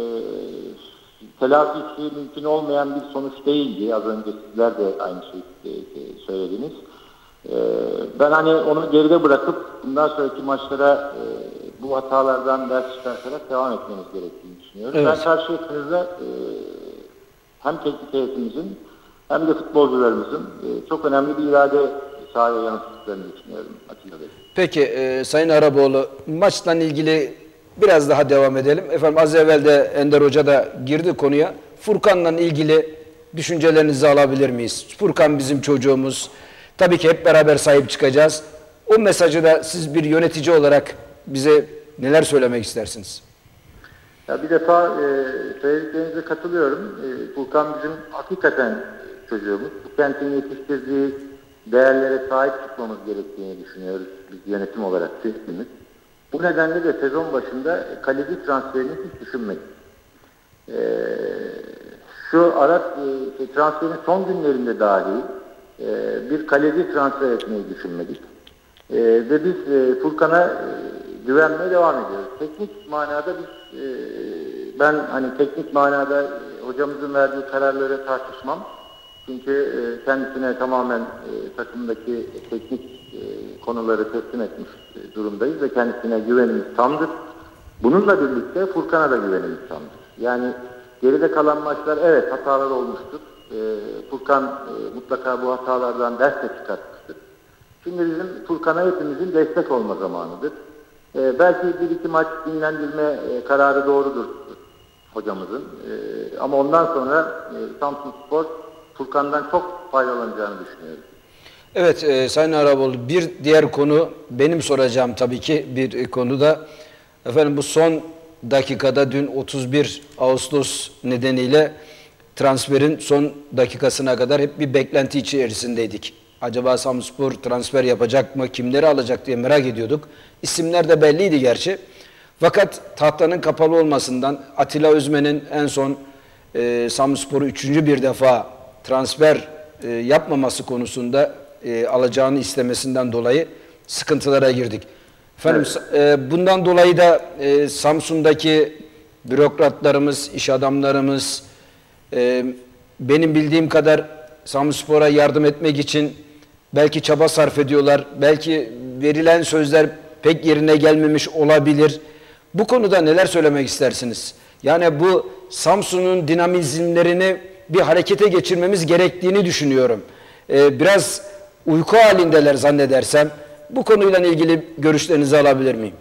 telafisi mümkün olmayan bir sonuç değildi. Az önce sizler de aynı şeyi e, söylediniz. E, ben hani onu geride bırakıp bundan sonraki maçlara e, bu hatalardan ders çıkartarak devam etmemiz gerektiğini düşünüyorum. Evet. Ben Karşıyaka'da e, hem teknik heyetimizin hem de futbolcularımızın e, çok önemli bir irade sahaya yansıttıklarını düşünüyorum Atilla Bey. Peki e, Sayın Araboğlu, maçla ilgili biraz daha devam edelim. Efendim az evvel de Ender Hoca da girdi konuya. Furkan'la ilgili düşüncelerinizi alabilir miyiz? Furkan bizim çocuğumuz. Tabii ki hep beraber sahip çıkacağız. O mesajı da siz bir yönetici olarak bize neler söylemek istersiniz? Ya bir defa e, söylediklerinize katılıyorum. E, Furkan bizim hakikaten çocuğumuz. Bu kentin yetiştirdiği değerlere sahip çıkmamız gerektiğini düşünüyoruz biz yönetim olarak hepimiz. Bu nedenle de sezon başında kaleci transferini hiç düşünmedik. E, şu ara e, transferin son günlerinde dahi e, bir kaleci transfer etmeyi düşünmedik. E, ve biz e, Furkan'a e, güvenmeye devam ediyoruz. Teknik manada biz e, ben hani teknik manada e, hocamızın verdiği kararları tartışmam. Çünkü e, kendisine tamamen e, takımdaki teknik e, konuları teslim etmiş e, durumdayız ve kendisine güvenimiz tamdır. Bununla birlikte Furkan'a da güvenimiz tamdır. Yani geride kalan maçlar evet hatalar olmuştur. E, Furkan e, mutlaka bu hatalardan ders de çıkartmıştır. Şimdi bizim Furkan'a hepimizin destek olma zamanıdır. E, belki bir iki maç dinlendirme e, kararı doğrudur hocamızın. E, ama ondan sonra e, Samsunspor Furkan'dan çok faydalanacağını düşünüyorum. Evet e, Sayın Araboğlu, bir diğer konu benim soracağım tabii ki bir konu da efendim bu son dakikada dün otuz bir Ağustos nedeniyle transferin son dakikasına kadar hep bir beklenti içerisindeydik. Acaba Samsunspor transfer yapacak mı, kimleri alacak diye merak ediyorduk. İsimler de belliydi gerçi. Fakat tahtanın kapalı olmasından Atilla Özmen'in en son e, Samsunspor'u üçüncü bir defa transfer e, yapmaması konusunda e, alacağını istemesinden dolayı sıkıntılara girdik. Efendim evet. e, bundan dolayı da e, Samsun'daki bürokratlarımız, iş adamlarımız e, benim bildiğim kadar Samsunspor'a yardım etmek için belki çaba sarf ediyorlar. Belki verilen sözler pek yerine gelmemiş olabilir. Bu konuda neler söylemek istersiniz? Yani bu Samsun'un dinamizmlerini bir harekete geçirmemiz gerektiğini düşünüyorum. Ee, biraz uyku halindeler zannedersem. Bu konuyla ilgili görüşlerinizi alabilir miyim?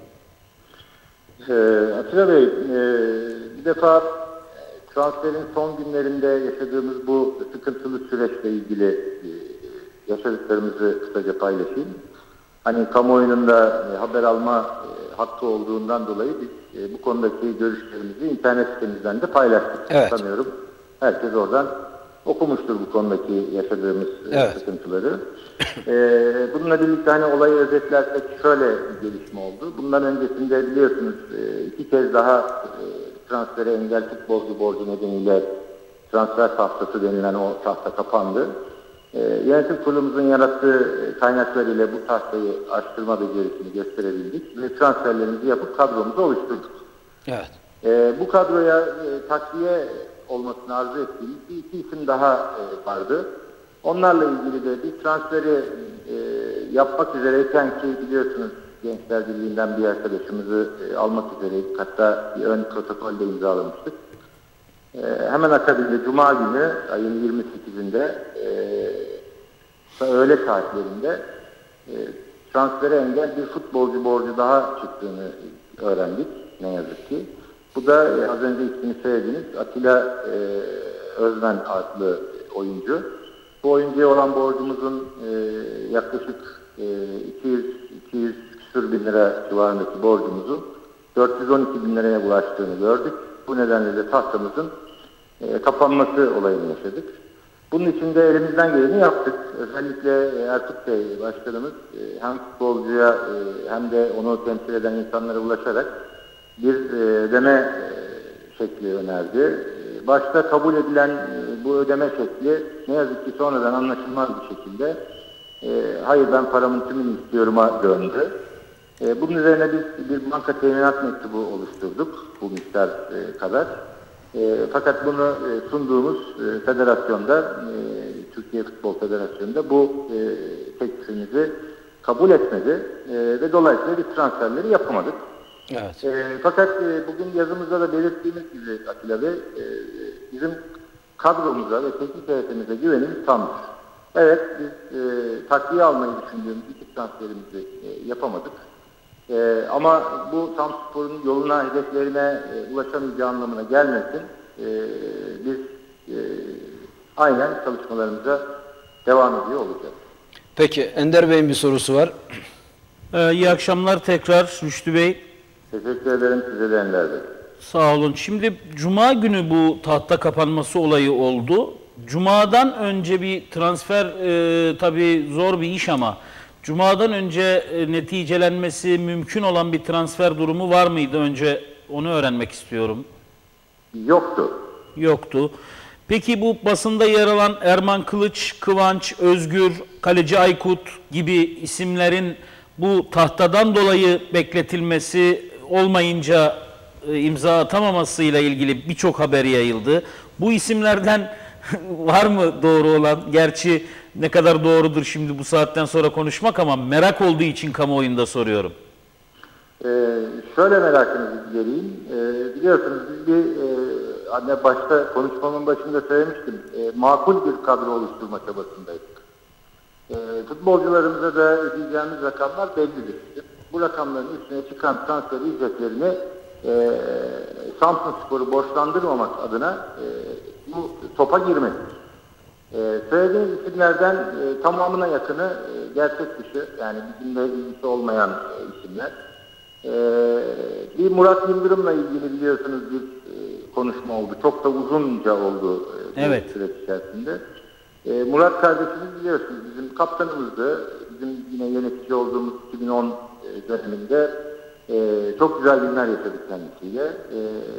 Ee, Atilla Bey, e, bir defa transferin son günlerinde yaşadığımız bu sıkıntılı süreçle ilgili e, yaşadıklarımızı kısaca paylaşayım. Hani kamuoyunun da e, haber alma e, hakkı olduğundan dolayı biz e, bu konudaki görüşlerimizi internet sitemizden de paylaştık. Evet. Sanıyorum herkes oradan okumuştur bu konudaki yaşadığımız evet. sıkıntıları. Ee, bununla birlikte hani olayı özetlersek şöyle bir gelişme oldu. Bundan öncesinde biliyorsunuz iki kez daha e, transfere engel futbolcu borcu nedeniyle transfer tahtası denilen o tahta kapandı. Ee, yönetim kurulumuzun yarattığı kaynaklar ile bu tahtayı açtırma becerisini gösterebildik ve transferlerimizi yapıp kadromuzu oluşturduk. Evet. Ee, bu kadroya e, takviye olmasını arzu ettiğimiz bir iki isim daha e, vardı. Onlarla ilgili de bir transferi e, yapmak üzereyken ki biliyorsunuz Gençler Birliği'nden bir arkadaşımızı e, almak üzereydik. Hatta bir ön protokolde imzalamıştık. E, hemen akabinde Cuma günü ayın yirmi sekizinde e, öğle saatlerinde e, transfere engel bir futbolcu borcu daha çıktığını öğrendik ne yazık ki. Bu da e, az önce ismini söylediğiniz Atilla e, Özmen adlı oyuncu. Bu oyuncuya olan borcumuzun e, yaklaşık e, iki yüz iki yüz küsur bin lira civarındaki borcumuzun dört yüz on iki bin liraya ulaştığını gördük. Bu nedenle de tahtamızın e, kapanması olayını yaşadık. Bunun için de elimizden geleni yaptık. Özellikle Ertuğrul Bey Başkanımız e, hem futbolcuya e, hem de onu temsil eden insanlara ulaşarak bir e, ödeme e, şekli önerdi. E, başta kabul edilen e, bu ödeme şekli ne yazık ki sonradan anlaşılmaz bir şekilde e, hayır ben paramın tümünü istiyorum'a döndü. E, bunun üzerine biz bir banka teminat mektubu oluşturduk bu miktar e, kadar. E, fakat bunu e, sunduğumuz e, federasyonda, e, Türkiye Futbol Federasyonu'nda bu e, teklifimizi kabul etmedi e, ve dolayısıyla biz transferleri yapamadık. Evet. E, fakat e, bugün yazımızda da belirttiğimiz gibi Atilla Bey, e, bizim kadromuza ve teknik heyetimize güvenimiz tamdır. Evet, biz e, takviye almayı düşündüğümüz iki transferimizi e, yapamadık. E, ama bu Samspor'un yoluna, hedeflerine e, ulaşamayacağı anlamına gelmesin. E, biz e, aynen çalışmalarımıza devam ediyor olacağız. Peki, Ender Bey'in bir sorusu var. Ee, iyi akşamlar tekrar Rüştü Bey. Teşekkür ederim size de Ender Bey. Sağ olun. Şimdi Cuma günü bu tahta kapanması olayı oldu. Cuma'dan önce bir transfer e, tabii zor bir iş ama Cuma'dan önce e, neticelenmesi mümkün olan bir transfer durumu var mıydı? Önce onu öğrenmek istiyorum. Yoktu. Yoktu. Peki bu basında yer alan Erman Kılıç, Kıvanç, Özgür, Kaleci Aykut gibi isimlerin bu tahtadan dolayı bekletilmesi olmayınca e, imza atamamasıyla ilgili birçok haber yayıldı. Bu isimlerden var mı doğru olan? Gerçi ne kadar doğrudur şimdi bu saatten sonra konuşmak ama merak olduğu için kamuoyunda soruyorum. Ee, şöyle merakınızı gidereyim. Ee, biliyorsunuz biz bir e, anne başta konuşmamın başında söylemiştim. E, makul bir kadro oluşturma çabasındaydık. E, futbolcularımıza da ödeyeceğimiz rakamlar bellidir. Bu rakamların üstüne çıkan transfer ücretlerini e, Samsunspor'u borçlandırmamak adına e, bu topa girmedik. Ee, söylediğiniz isimlerden e, tamamına yakını e, gerçek dışı, yani bizimle ilgisi olmayan e, isimler. E, bir Murat Yıldırım'la ilgili biliyorsunuz bir e, konuşma oldu. Çok da uzunca oldu e, evet. süreç içerisinde. E, Murat kardeşimiz biliyorsunuz bizim kaptanımızdı. Bizim yine yönetici olduğumuz iki bin on e, döneminde e, çok güzel günler yaşadık kendisiyle. E,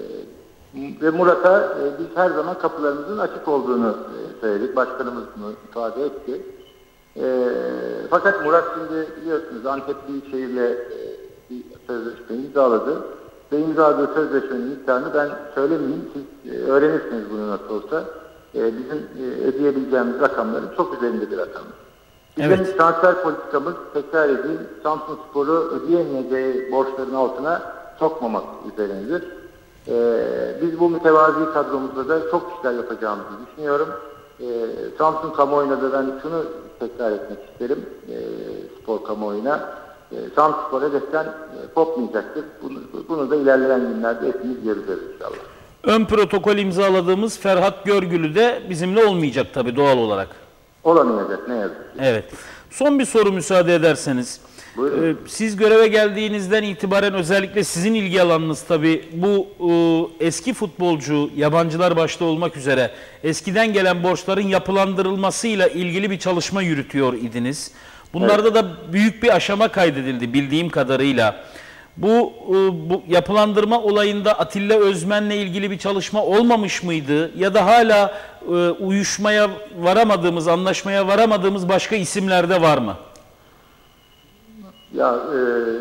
Ve Murat'a e, biz her zaman kapılarımızın açık olduğunu e, söyledik. Başkanımız bunu ifade etti. E, fakat Murat şimdi biliyorsunuz Antep Büyükşehir'le e, bir sözleşme imzaladı. Ve imzaladığı sözleşmenin miktarını ben söylemeyeyim. Siz e, öğrenirsiniz bunu nasıl olsa. E, bizim e, ödeyebileceğimiz rakamların çok üzerinde bir rakam. Bizim evet. transfer politikamız, tekrar edeyim, Samsunspor'u ödeyemeyeceği borçların altına sokmamak üzerinedir. E, biz bu mütevazi kadromuzda da çok işler yapacağımızı düşünüyorum. E, Samsun kamuoyuna da ben şunu tekrar etmek isterim, e, spor kamuoyuna. E, Samsun Spor hedeften e, kopmayacaktır. Bunu, bunu da ilerleyen günlerde hepimiz göreceğiz inşallah. Ön protokol imzaladığımız Ferhat Görgülü de bizimle olmayacak tabii doğal olarak. Olamayacak ne yazık ki. Evet. Son bir soru müsaade ederseniz. Buyurun. Ee, siz göreve geldiğinizden itibaren özellikle sizin ilgi alanınız tabii bu e, eski futbolcu, yabancılar başta olmak üzere eskiden gelen borçların yapılandırılmasıyla ilgili bir çalışma yürütüyor idiniz. Bunlarda evet. da büyük bir aşama kaydedildi bildiğim kadarıyla. Bu, e, bu yapılandırma olayında Atilla Özmen'le ilgili bir çalışma olmamış mıydı? Ya da hala e, uyuşmaya varamadığımız, anlaşmaya varamadığımız başka isimlerde var mı? Ya e,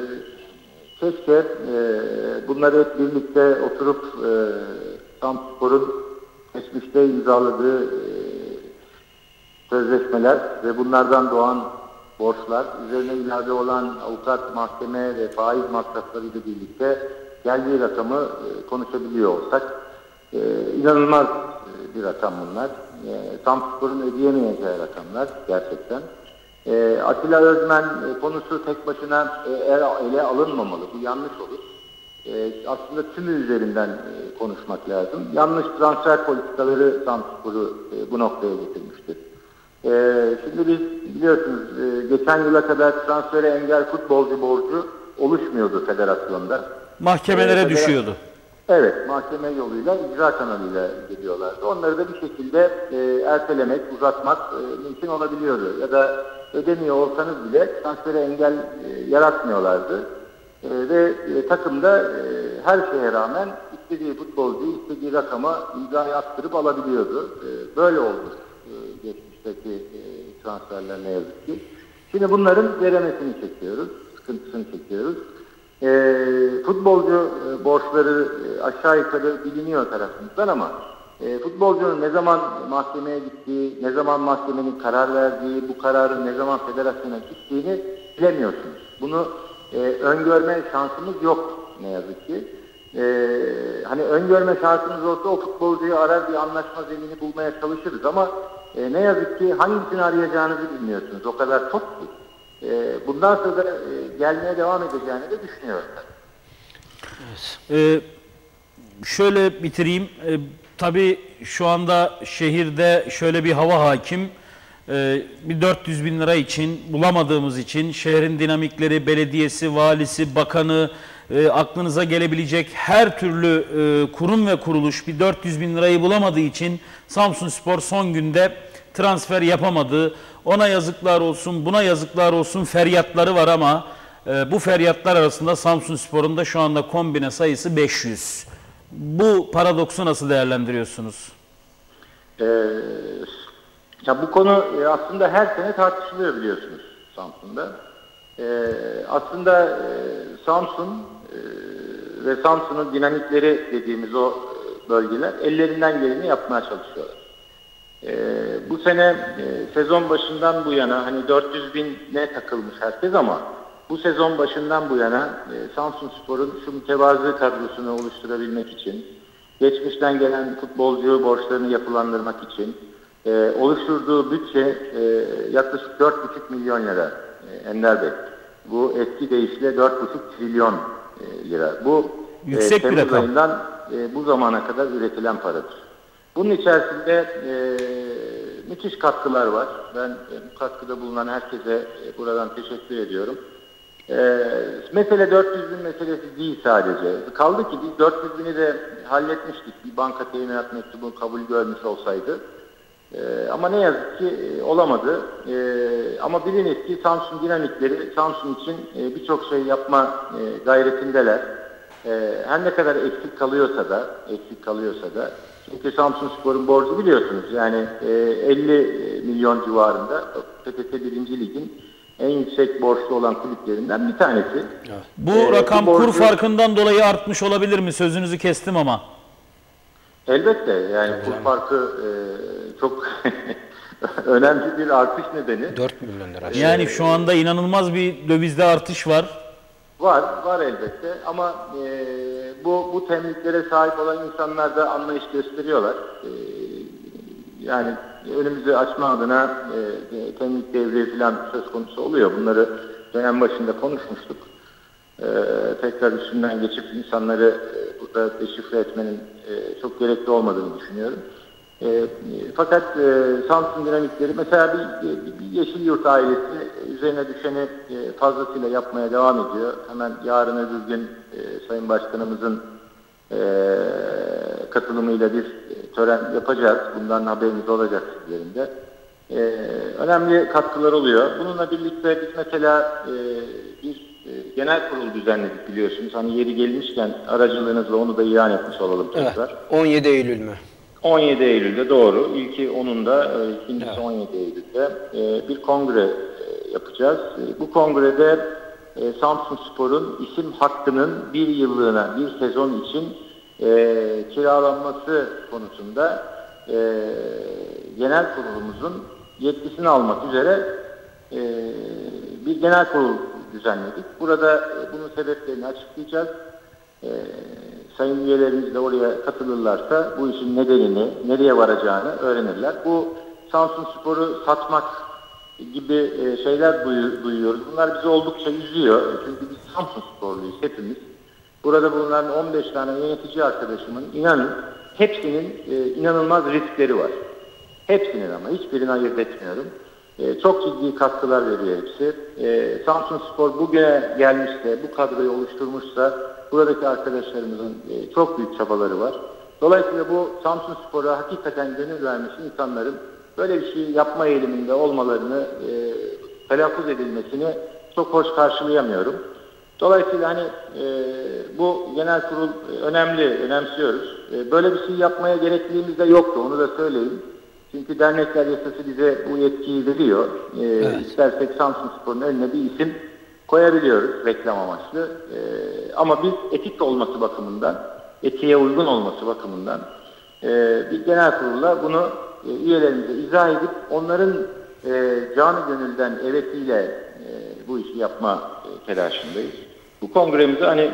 keşke e, bunları hep birlikte oturup e, Samspor'un geçmişte imzaladığı e, sözleşmeler ve bunlardan doğan borçlar, üzerine ilave olan avukat, mahkeme ve faiz masraflarıyla birlikte geldiği rakamı e, konuşabiliyor olsak. E, inanılmaz e, bir rakam bunlar. E, Samspor'un ödeyemeyeceği rakamlar gerçekten. E, Atilla Özmen e, konusu tek başına e, ele alınmamalı. Bu yanlış olur. E, aslında tümü üzerinden e, konuşmak lazım. Yanlış transfer politikaları Samspor'u e, bu noktaya getirmiştir. Ee, şimdi biz biliyorsunuz e, geçen yıla kadar transfere engel futbolcu borcu oluşmuyordu federasyonda. Mahkemelere ee, düşüyordu. Evet, mahkeme yoluyla, icra kanalıyla geliyorlardı. Onları da bir şekilde e, ertelemek, uzatmak e, mümkün olabiliyordu. Ya da ödemiyor olsanız bile transfere engel e, yaratmıyorlardı. E, ve e, takımda e, her şeye rağmen istediği futbolcuyu istediği rakama imzayı attırıp alabiliyordu. E, böyle oldu e, geçmişteki e, transferler ne yazık ki. Şimdi bunların veremesini çekiyoruz, sıkıntısını çekiyoruz. E, futbolcu e, borçları e, aşağı yukarı biliniyor tarafımızdan ama e, futbolcunun ne zaman mahkemeye gittiği, ne zaman mahkemenin karar verdiği, bu kararın ne zaman federasyona gittiğini bilemiyorsunuz. Bunu e, öngörme şansımız yok ne yazık ki. E, hani öngörme şansımız olsa o futbolcuyu arar bir anlaşma zemini bulmaya çalışırız ama e, ne yazık ki hangisini arayacağınızı bilmiyorsunuz. O kadar çok ki. E, bundan sonra da e, gelmeye devam edeceğini de düşünüyorum. Evet. Ee, şöyle bitireyim. Ee, tabii şu anda şehirde şöyle bir hava hakim. Ee, bir dört yüz bin lira için bulamadığımız için şehrin dinamikleri, belediyesi, valisi, bakanı, e, aklınıza gelebilecek her türlü e, kurum ve kuruluş bir dört yüz bin lirayı bulamadığı için Samsunspor son günde transfer yapamadı. Ona yazıklar olsun, buna yazıklar olsun feryatları var ama e, bu feryatlar arasında Samsunspor'un da şu anda kombine sayısı beş yüz. Bu paradoksu nasıl değerlendiriyorsunuz? Ee, ya bu konu e, aslında her sene tartışılıyor biliyorsunuz Samsun'da. Ee, aslında e, Samsun e, ve Samsun'un dinamikleri dediğimiz o bölgeler ellerinden geleni yapmaya çalışıyorlar. Ee, bu sene e, sezon başından bu yana hani dört yüz bine takılmış herkes ama bu sezon başından bu yana e, Samsunspor'un şu mütevazı kadrosunu oluşturabilmek için, geçmişten gelen futbolcu borçlarını yapılandırmak için e, oluşturduğu bütçe e, yaklaşık dört buçuk milyon lira e, Ender Bey. Bu eski deyişle dört buçuk trilyon e, lira. Bu yüksek e, bir Temmuz rakam. ayından e, bu zamana kadar üretilen paradır. Bunun içerisinde e, müthiş katkılar var. Ben e, bu katkıda bulunan herkese e, buradan teşekkür ediyorum. E, mesele dört yüz bin meselesi değil sadece. Kaldı ki biz dört yüz bini de halletmiştik. Bir banka teminat mektubu kabul görmüş olsaydı. E, ama ne yazık ki e, olamadı. E, ama biliniz ki Samsun dinamikleri Samsun için e, birçok şey yapma e, gayretindeler. E, her ne kadar eksik kalıyorsa da, eksik kalıyorsa da çünkü Samsunspor'un borcu biliyorsunuz yani e, elli milyon civarında P T T birinci Lig'in en yüksek borçlu olan kulüplerinden bir tanesi. Bu e, rakam bu borcu, kur farkından dolayı artmış olabilir mi? Sözünüzü kestim ama. Elbette yani kur farkı e, çok önemli bir artış nedeni. dört milyon lira. Yani şu anda inanılmaz bir dövizde artış var. Var, var elbette ama e, bu, bu temliklere sahip olan insanlar da anlayış gösteriyorlar. E, yani önümüzü açma adına e, temlik devri falan söz konusu oluyor. Bunları dönem başında konuşmuştuk. E, tekrar üstünden geçip insanları e, burada deşifre etmenin e, çok gerekli olmadığını düşünüyorum. E, e, fakat e, Samsun dinamikleri mesela bir, bir, bir Yeşilyurt ailesi üzerine düşeni e, fazlasıyla yapmaya devam ediyor. Hemen yarın öbür gün e, Sayın Başkanımızın e, katılımıyla bir e, tören yapacağız. Bundan haberiniz olacak sizlerin de. E, önemli katkılar oluyor. Bununla birlikte biz mesela e, bir e, genel kurul düzenledik biliyorsunuz. Hani yeri gelmişken aracılığınızla onu da ilan etmiş olalım tekrar. Evet, on yedi Eylül mü? on yedi Eylül'de doğru. İlki onunda, ikincisi evet. on yedi Eylül'de e, bir kongre e, yapacağız. E, bu kongrede e, Samsunspor'un isim hakkının bir yıllığına, bir sezon için e, kiralanması konusunda e, genel kurulumuzun yetkisini almak üzere e, bir genel kurul düzenledik. Burada e, bunun sebeplerini açıklayacağız. E, sayın üyelerimiz de oraya katılırlarsa bu işin nedenini, nereye varacağını öğrenirler. Bu Samsunspor'u satmak gibi e, şeyler duyu, duyuyoruz. Bunlar bizi oldukça üzüyor. Çünkü biz Samsunsporluyuz hepimiz. Burada bulunan on beş tane yönetici arkadaşımın inanın hepsinin e, inanılmaz riskleri var. Hepsinin ama hiçbirini ayırt etmiyorum. E, çok ciddi katkılar veriyor hepsi. E, Samsunspor bugüne gelmişse, bu kadroyu oluşturmuşsa buradaki arkadaşlarımızın e, çok büyük çabaları var. Dolayısıyla bu Samsunspor'a hakikaten gönül vermiş insanların böyle bir şey yapma eğiliminde olmalarını, e, telaffuz edilmesini çok hoş karşılayamıyorum. Dolayısıyla hani e, bu genel kurul önemli, önemsiyoruz. E, böyle bir şey yapmaya gerekliliğimiz de yoktu, onu da söyleyeyim. Çünkü dernekler yasası bize bu yetkiyi veriyor. E, evet. İstersek Samsunspor'un önüne bir isim koyabiliyoruz reklam amaçlı. E, ama biz etik olması bakımından, etiğe uygun olması bakımından e, bir genel kurulla bunu e, üyelerimize izah edip onların e, canı gönülden evetiyle e, bu işi yapma e, telaşındayız. Bu kongremize hani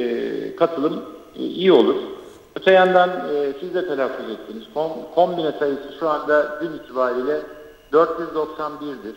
e, katılım e, iyi olur. Öte yandan e, siz de telaffuz ettiniz. Kom, kombine sayısı şu anda gün itibariyle dört yüz doksan bir'dir.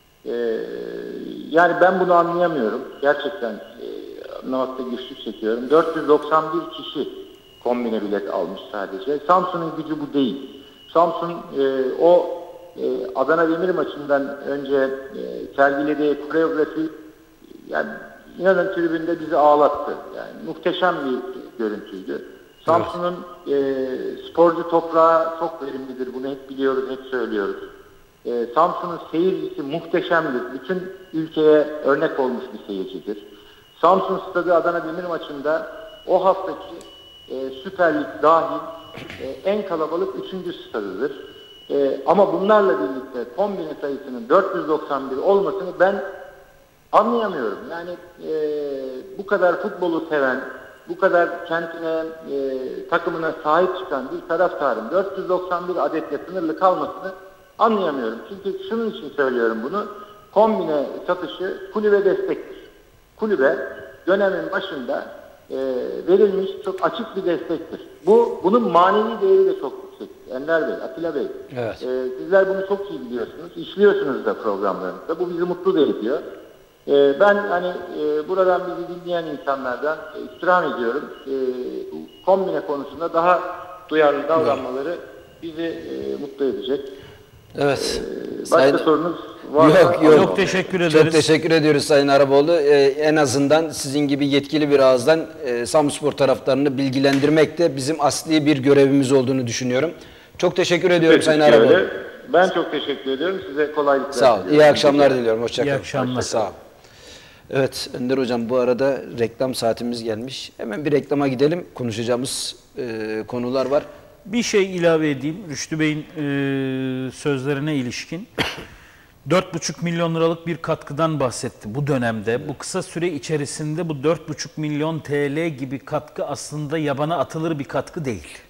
E, yani ben bunu anlayamıyorum. Gerçekten e, anlamakta güçlük çekiyorum. dört yüz doksan bir kişi kombine bilet almış sadece. Samsun'un gücü bu değil. Samsun e, o e, Adana Demir maçından önce e, sergilediği koreografi yani inanın tribünde bizi ağlattı. Yani muhteşem bir görüntüydü. Samsun'un e, sporcu toprağı çok verimlidir. Bunu hep biliyoruz, hep söylüyoruz. E, Samsun'un seyircisi muhteşemdir. Bütün ülkeye örnek olmuş bir seyircidir. Samsun Stadı Adana Demir maçında o haftaki e, Süper Lig dahil e, en kalabalık üçüncü stadıdır. E, ama bunlarla birlikte kombine sayısının dört yüz doksan bir olmasını ben anlayamıyorum. Yani e, bu kadar futbolu seven, bu kadar kentine, e, takımına sahip çıkan bir taraftarın dört yüz doksan bir adetle sınırlı kalmasını anlayamıyorum. Çünkü şunun için söylüyorum bunu. Kombine satışı kulübe destektir. Kulübe dönemin başında e, verilmiş çok açık bir destektir. Bu bunun manevi değeri de çok yüksek. Enver Bey, Atilla Bey. Evet. E, sizler bunu çok iyi biliyorsunuz. İşliyorsunuz da programlarınızda. Bu bizi mutlu da ediyor. E, ben hani e, buradan bizi dinleyen insanlardan e, istirham ediyorum. E, kombine konusunda daha duyarlı davranmaları bizi e, mutlu edecek. Evet. Ee, başka Sayın... sorunuz var yok, mı? Yok, Çok teşekkür ederiz. Çok teşekkür ediyoruz Sayın Araboğlu. Ee, en azından sizin gibi yetkili bir ağızdan e, Samsunspor taraftarını bilgilendirmek de bizim asli bir görevimiz olduğunu düşünüyorum. Çok teşekkür ediyorum Sayın Araboğlu. Ben çok teşekkür ediyorum. Size kolaylıklar diliyorum. Sağ olun. İyi akşamlar diliyorum. Hoşçakalın. İyi akşamlar. Sağ olun. Evet Önder Hocam, bu arada reklam saatimiz gelmiş. Hemen bir reklama gidelim. Konuşacağımız e, konular var. Bir şey ilave edeyim. Rüştü Bey'in e, sözlerine ilişkin. dört buçuk milyon liralık bir katkıdan bahsetti bu dönemde. Bu kısa süre içerisinde bu dört buçuk milyon T L gibi katkı aslında yabana atılır bir katkı değil.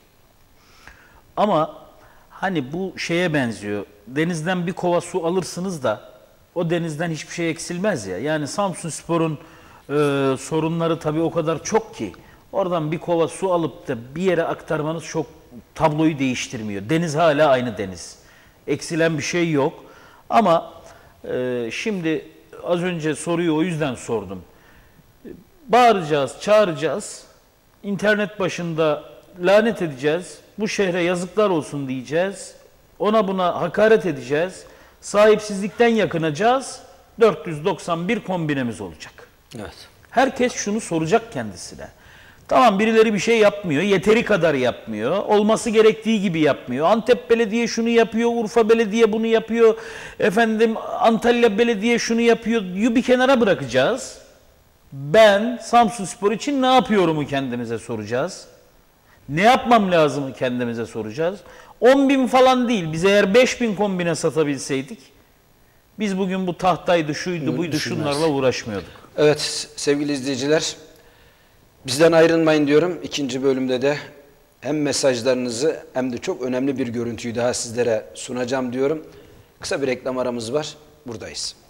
Ama hani bu şeye benziyor. Denizden bir kova su alırsınız da o denizden hiçbir şey eksilmez ya. Yani Samsunspor'un e, sorunları tabii o kadar çok ki. oradan bir kova su alıp da bir yere aktarmanız çok tabloyu değiştirmiyor. Deniz hala aynı deniz. Eksilen bir şey yok. Ama e, şimdi az önce soruyu o yüzden sordum. Bağıracağız, çağıracağız. İnternet başında lanet edeceğiz. Bu şehre yazıklar olsun diyeceğiz. Ona buna hakaret edeceğiz. Sahipsizlikten yakınacağız. dört yüz doksan bir kombinemiz olacak. Evet. Herkes şunu soracak kendisine. Tamam, birileri bir şey yapmıyor, yeteri kadar yapmıyor, olması gerektiği gibi yapmıyor. Antep Belediye şunu yapıyor, Urfa Belediye bunu yapıyor, efendim Antalya Belediye şunu yapıyor. Yu bir kenara bırakacağız. Ben Samsunspor için ne yapıyorumu kendimize soracağız. Ne yapmam lazımı kendimize soracağız. on bin falan değil, biz eğer beş bin kombine satabilseydik, biz bugün bu tahtaydı, şuydu, buydu, Düşünmez. şunlarla uğraşmıyorduk. Evet sevgili izleyiciler, bizden ayrılmayın diyorum. İkinci bölümde de hem mesajlarınızı hem de çok önemli bir görüntüyü daha sizlere sunacağım diyorum. Kısa bir reklam aramız var, buradayız.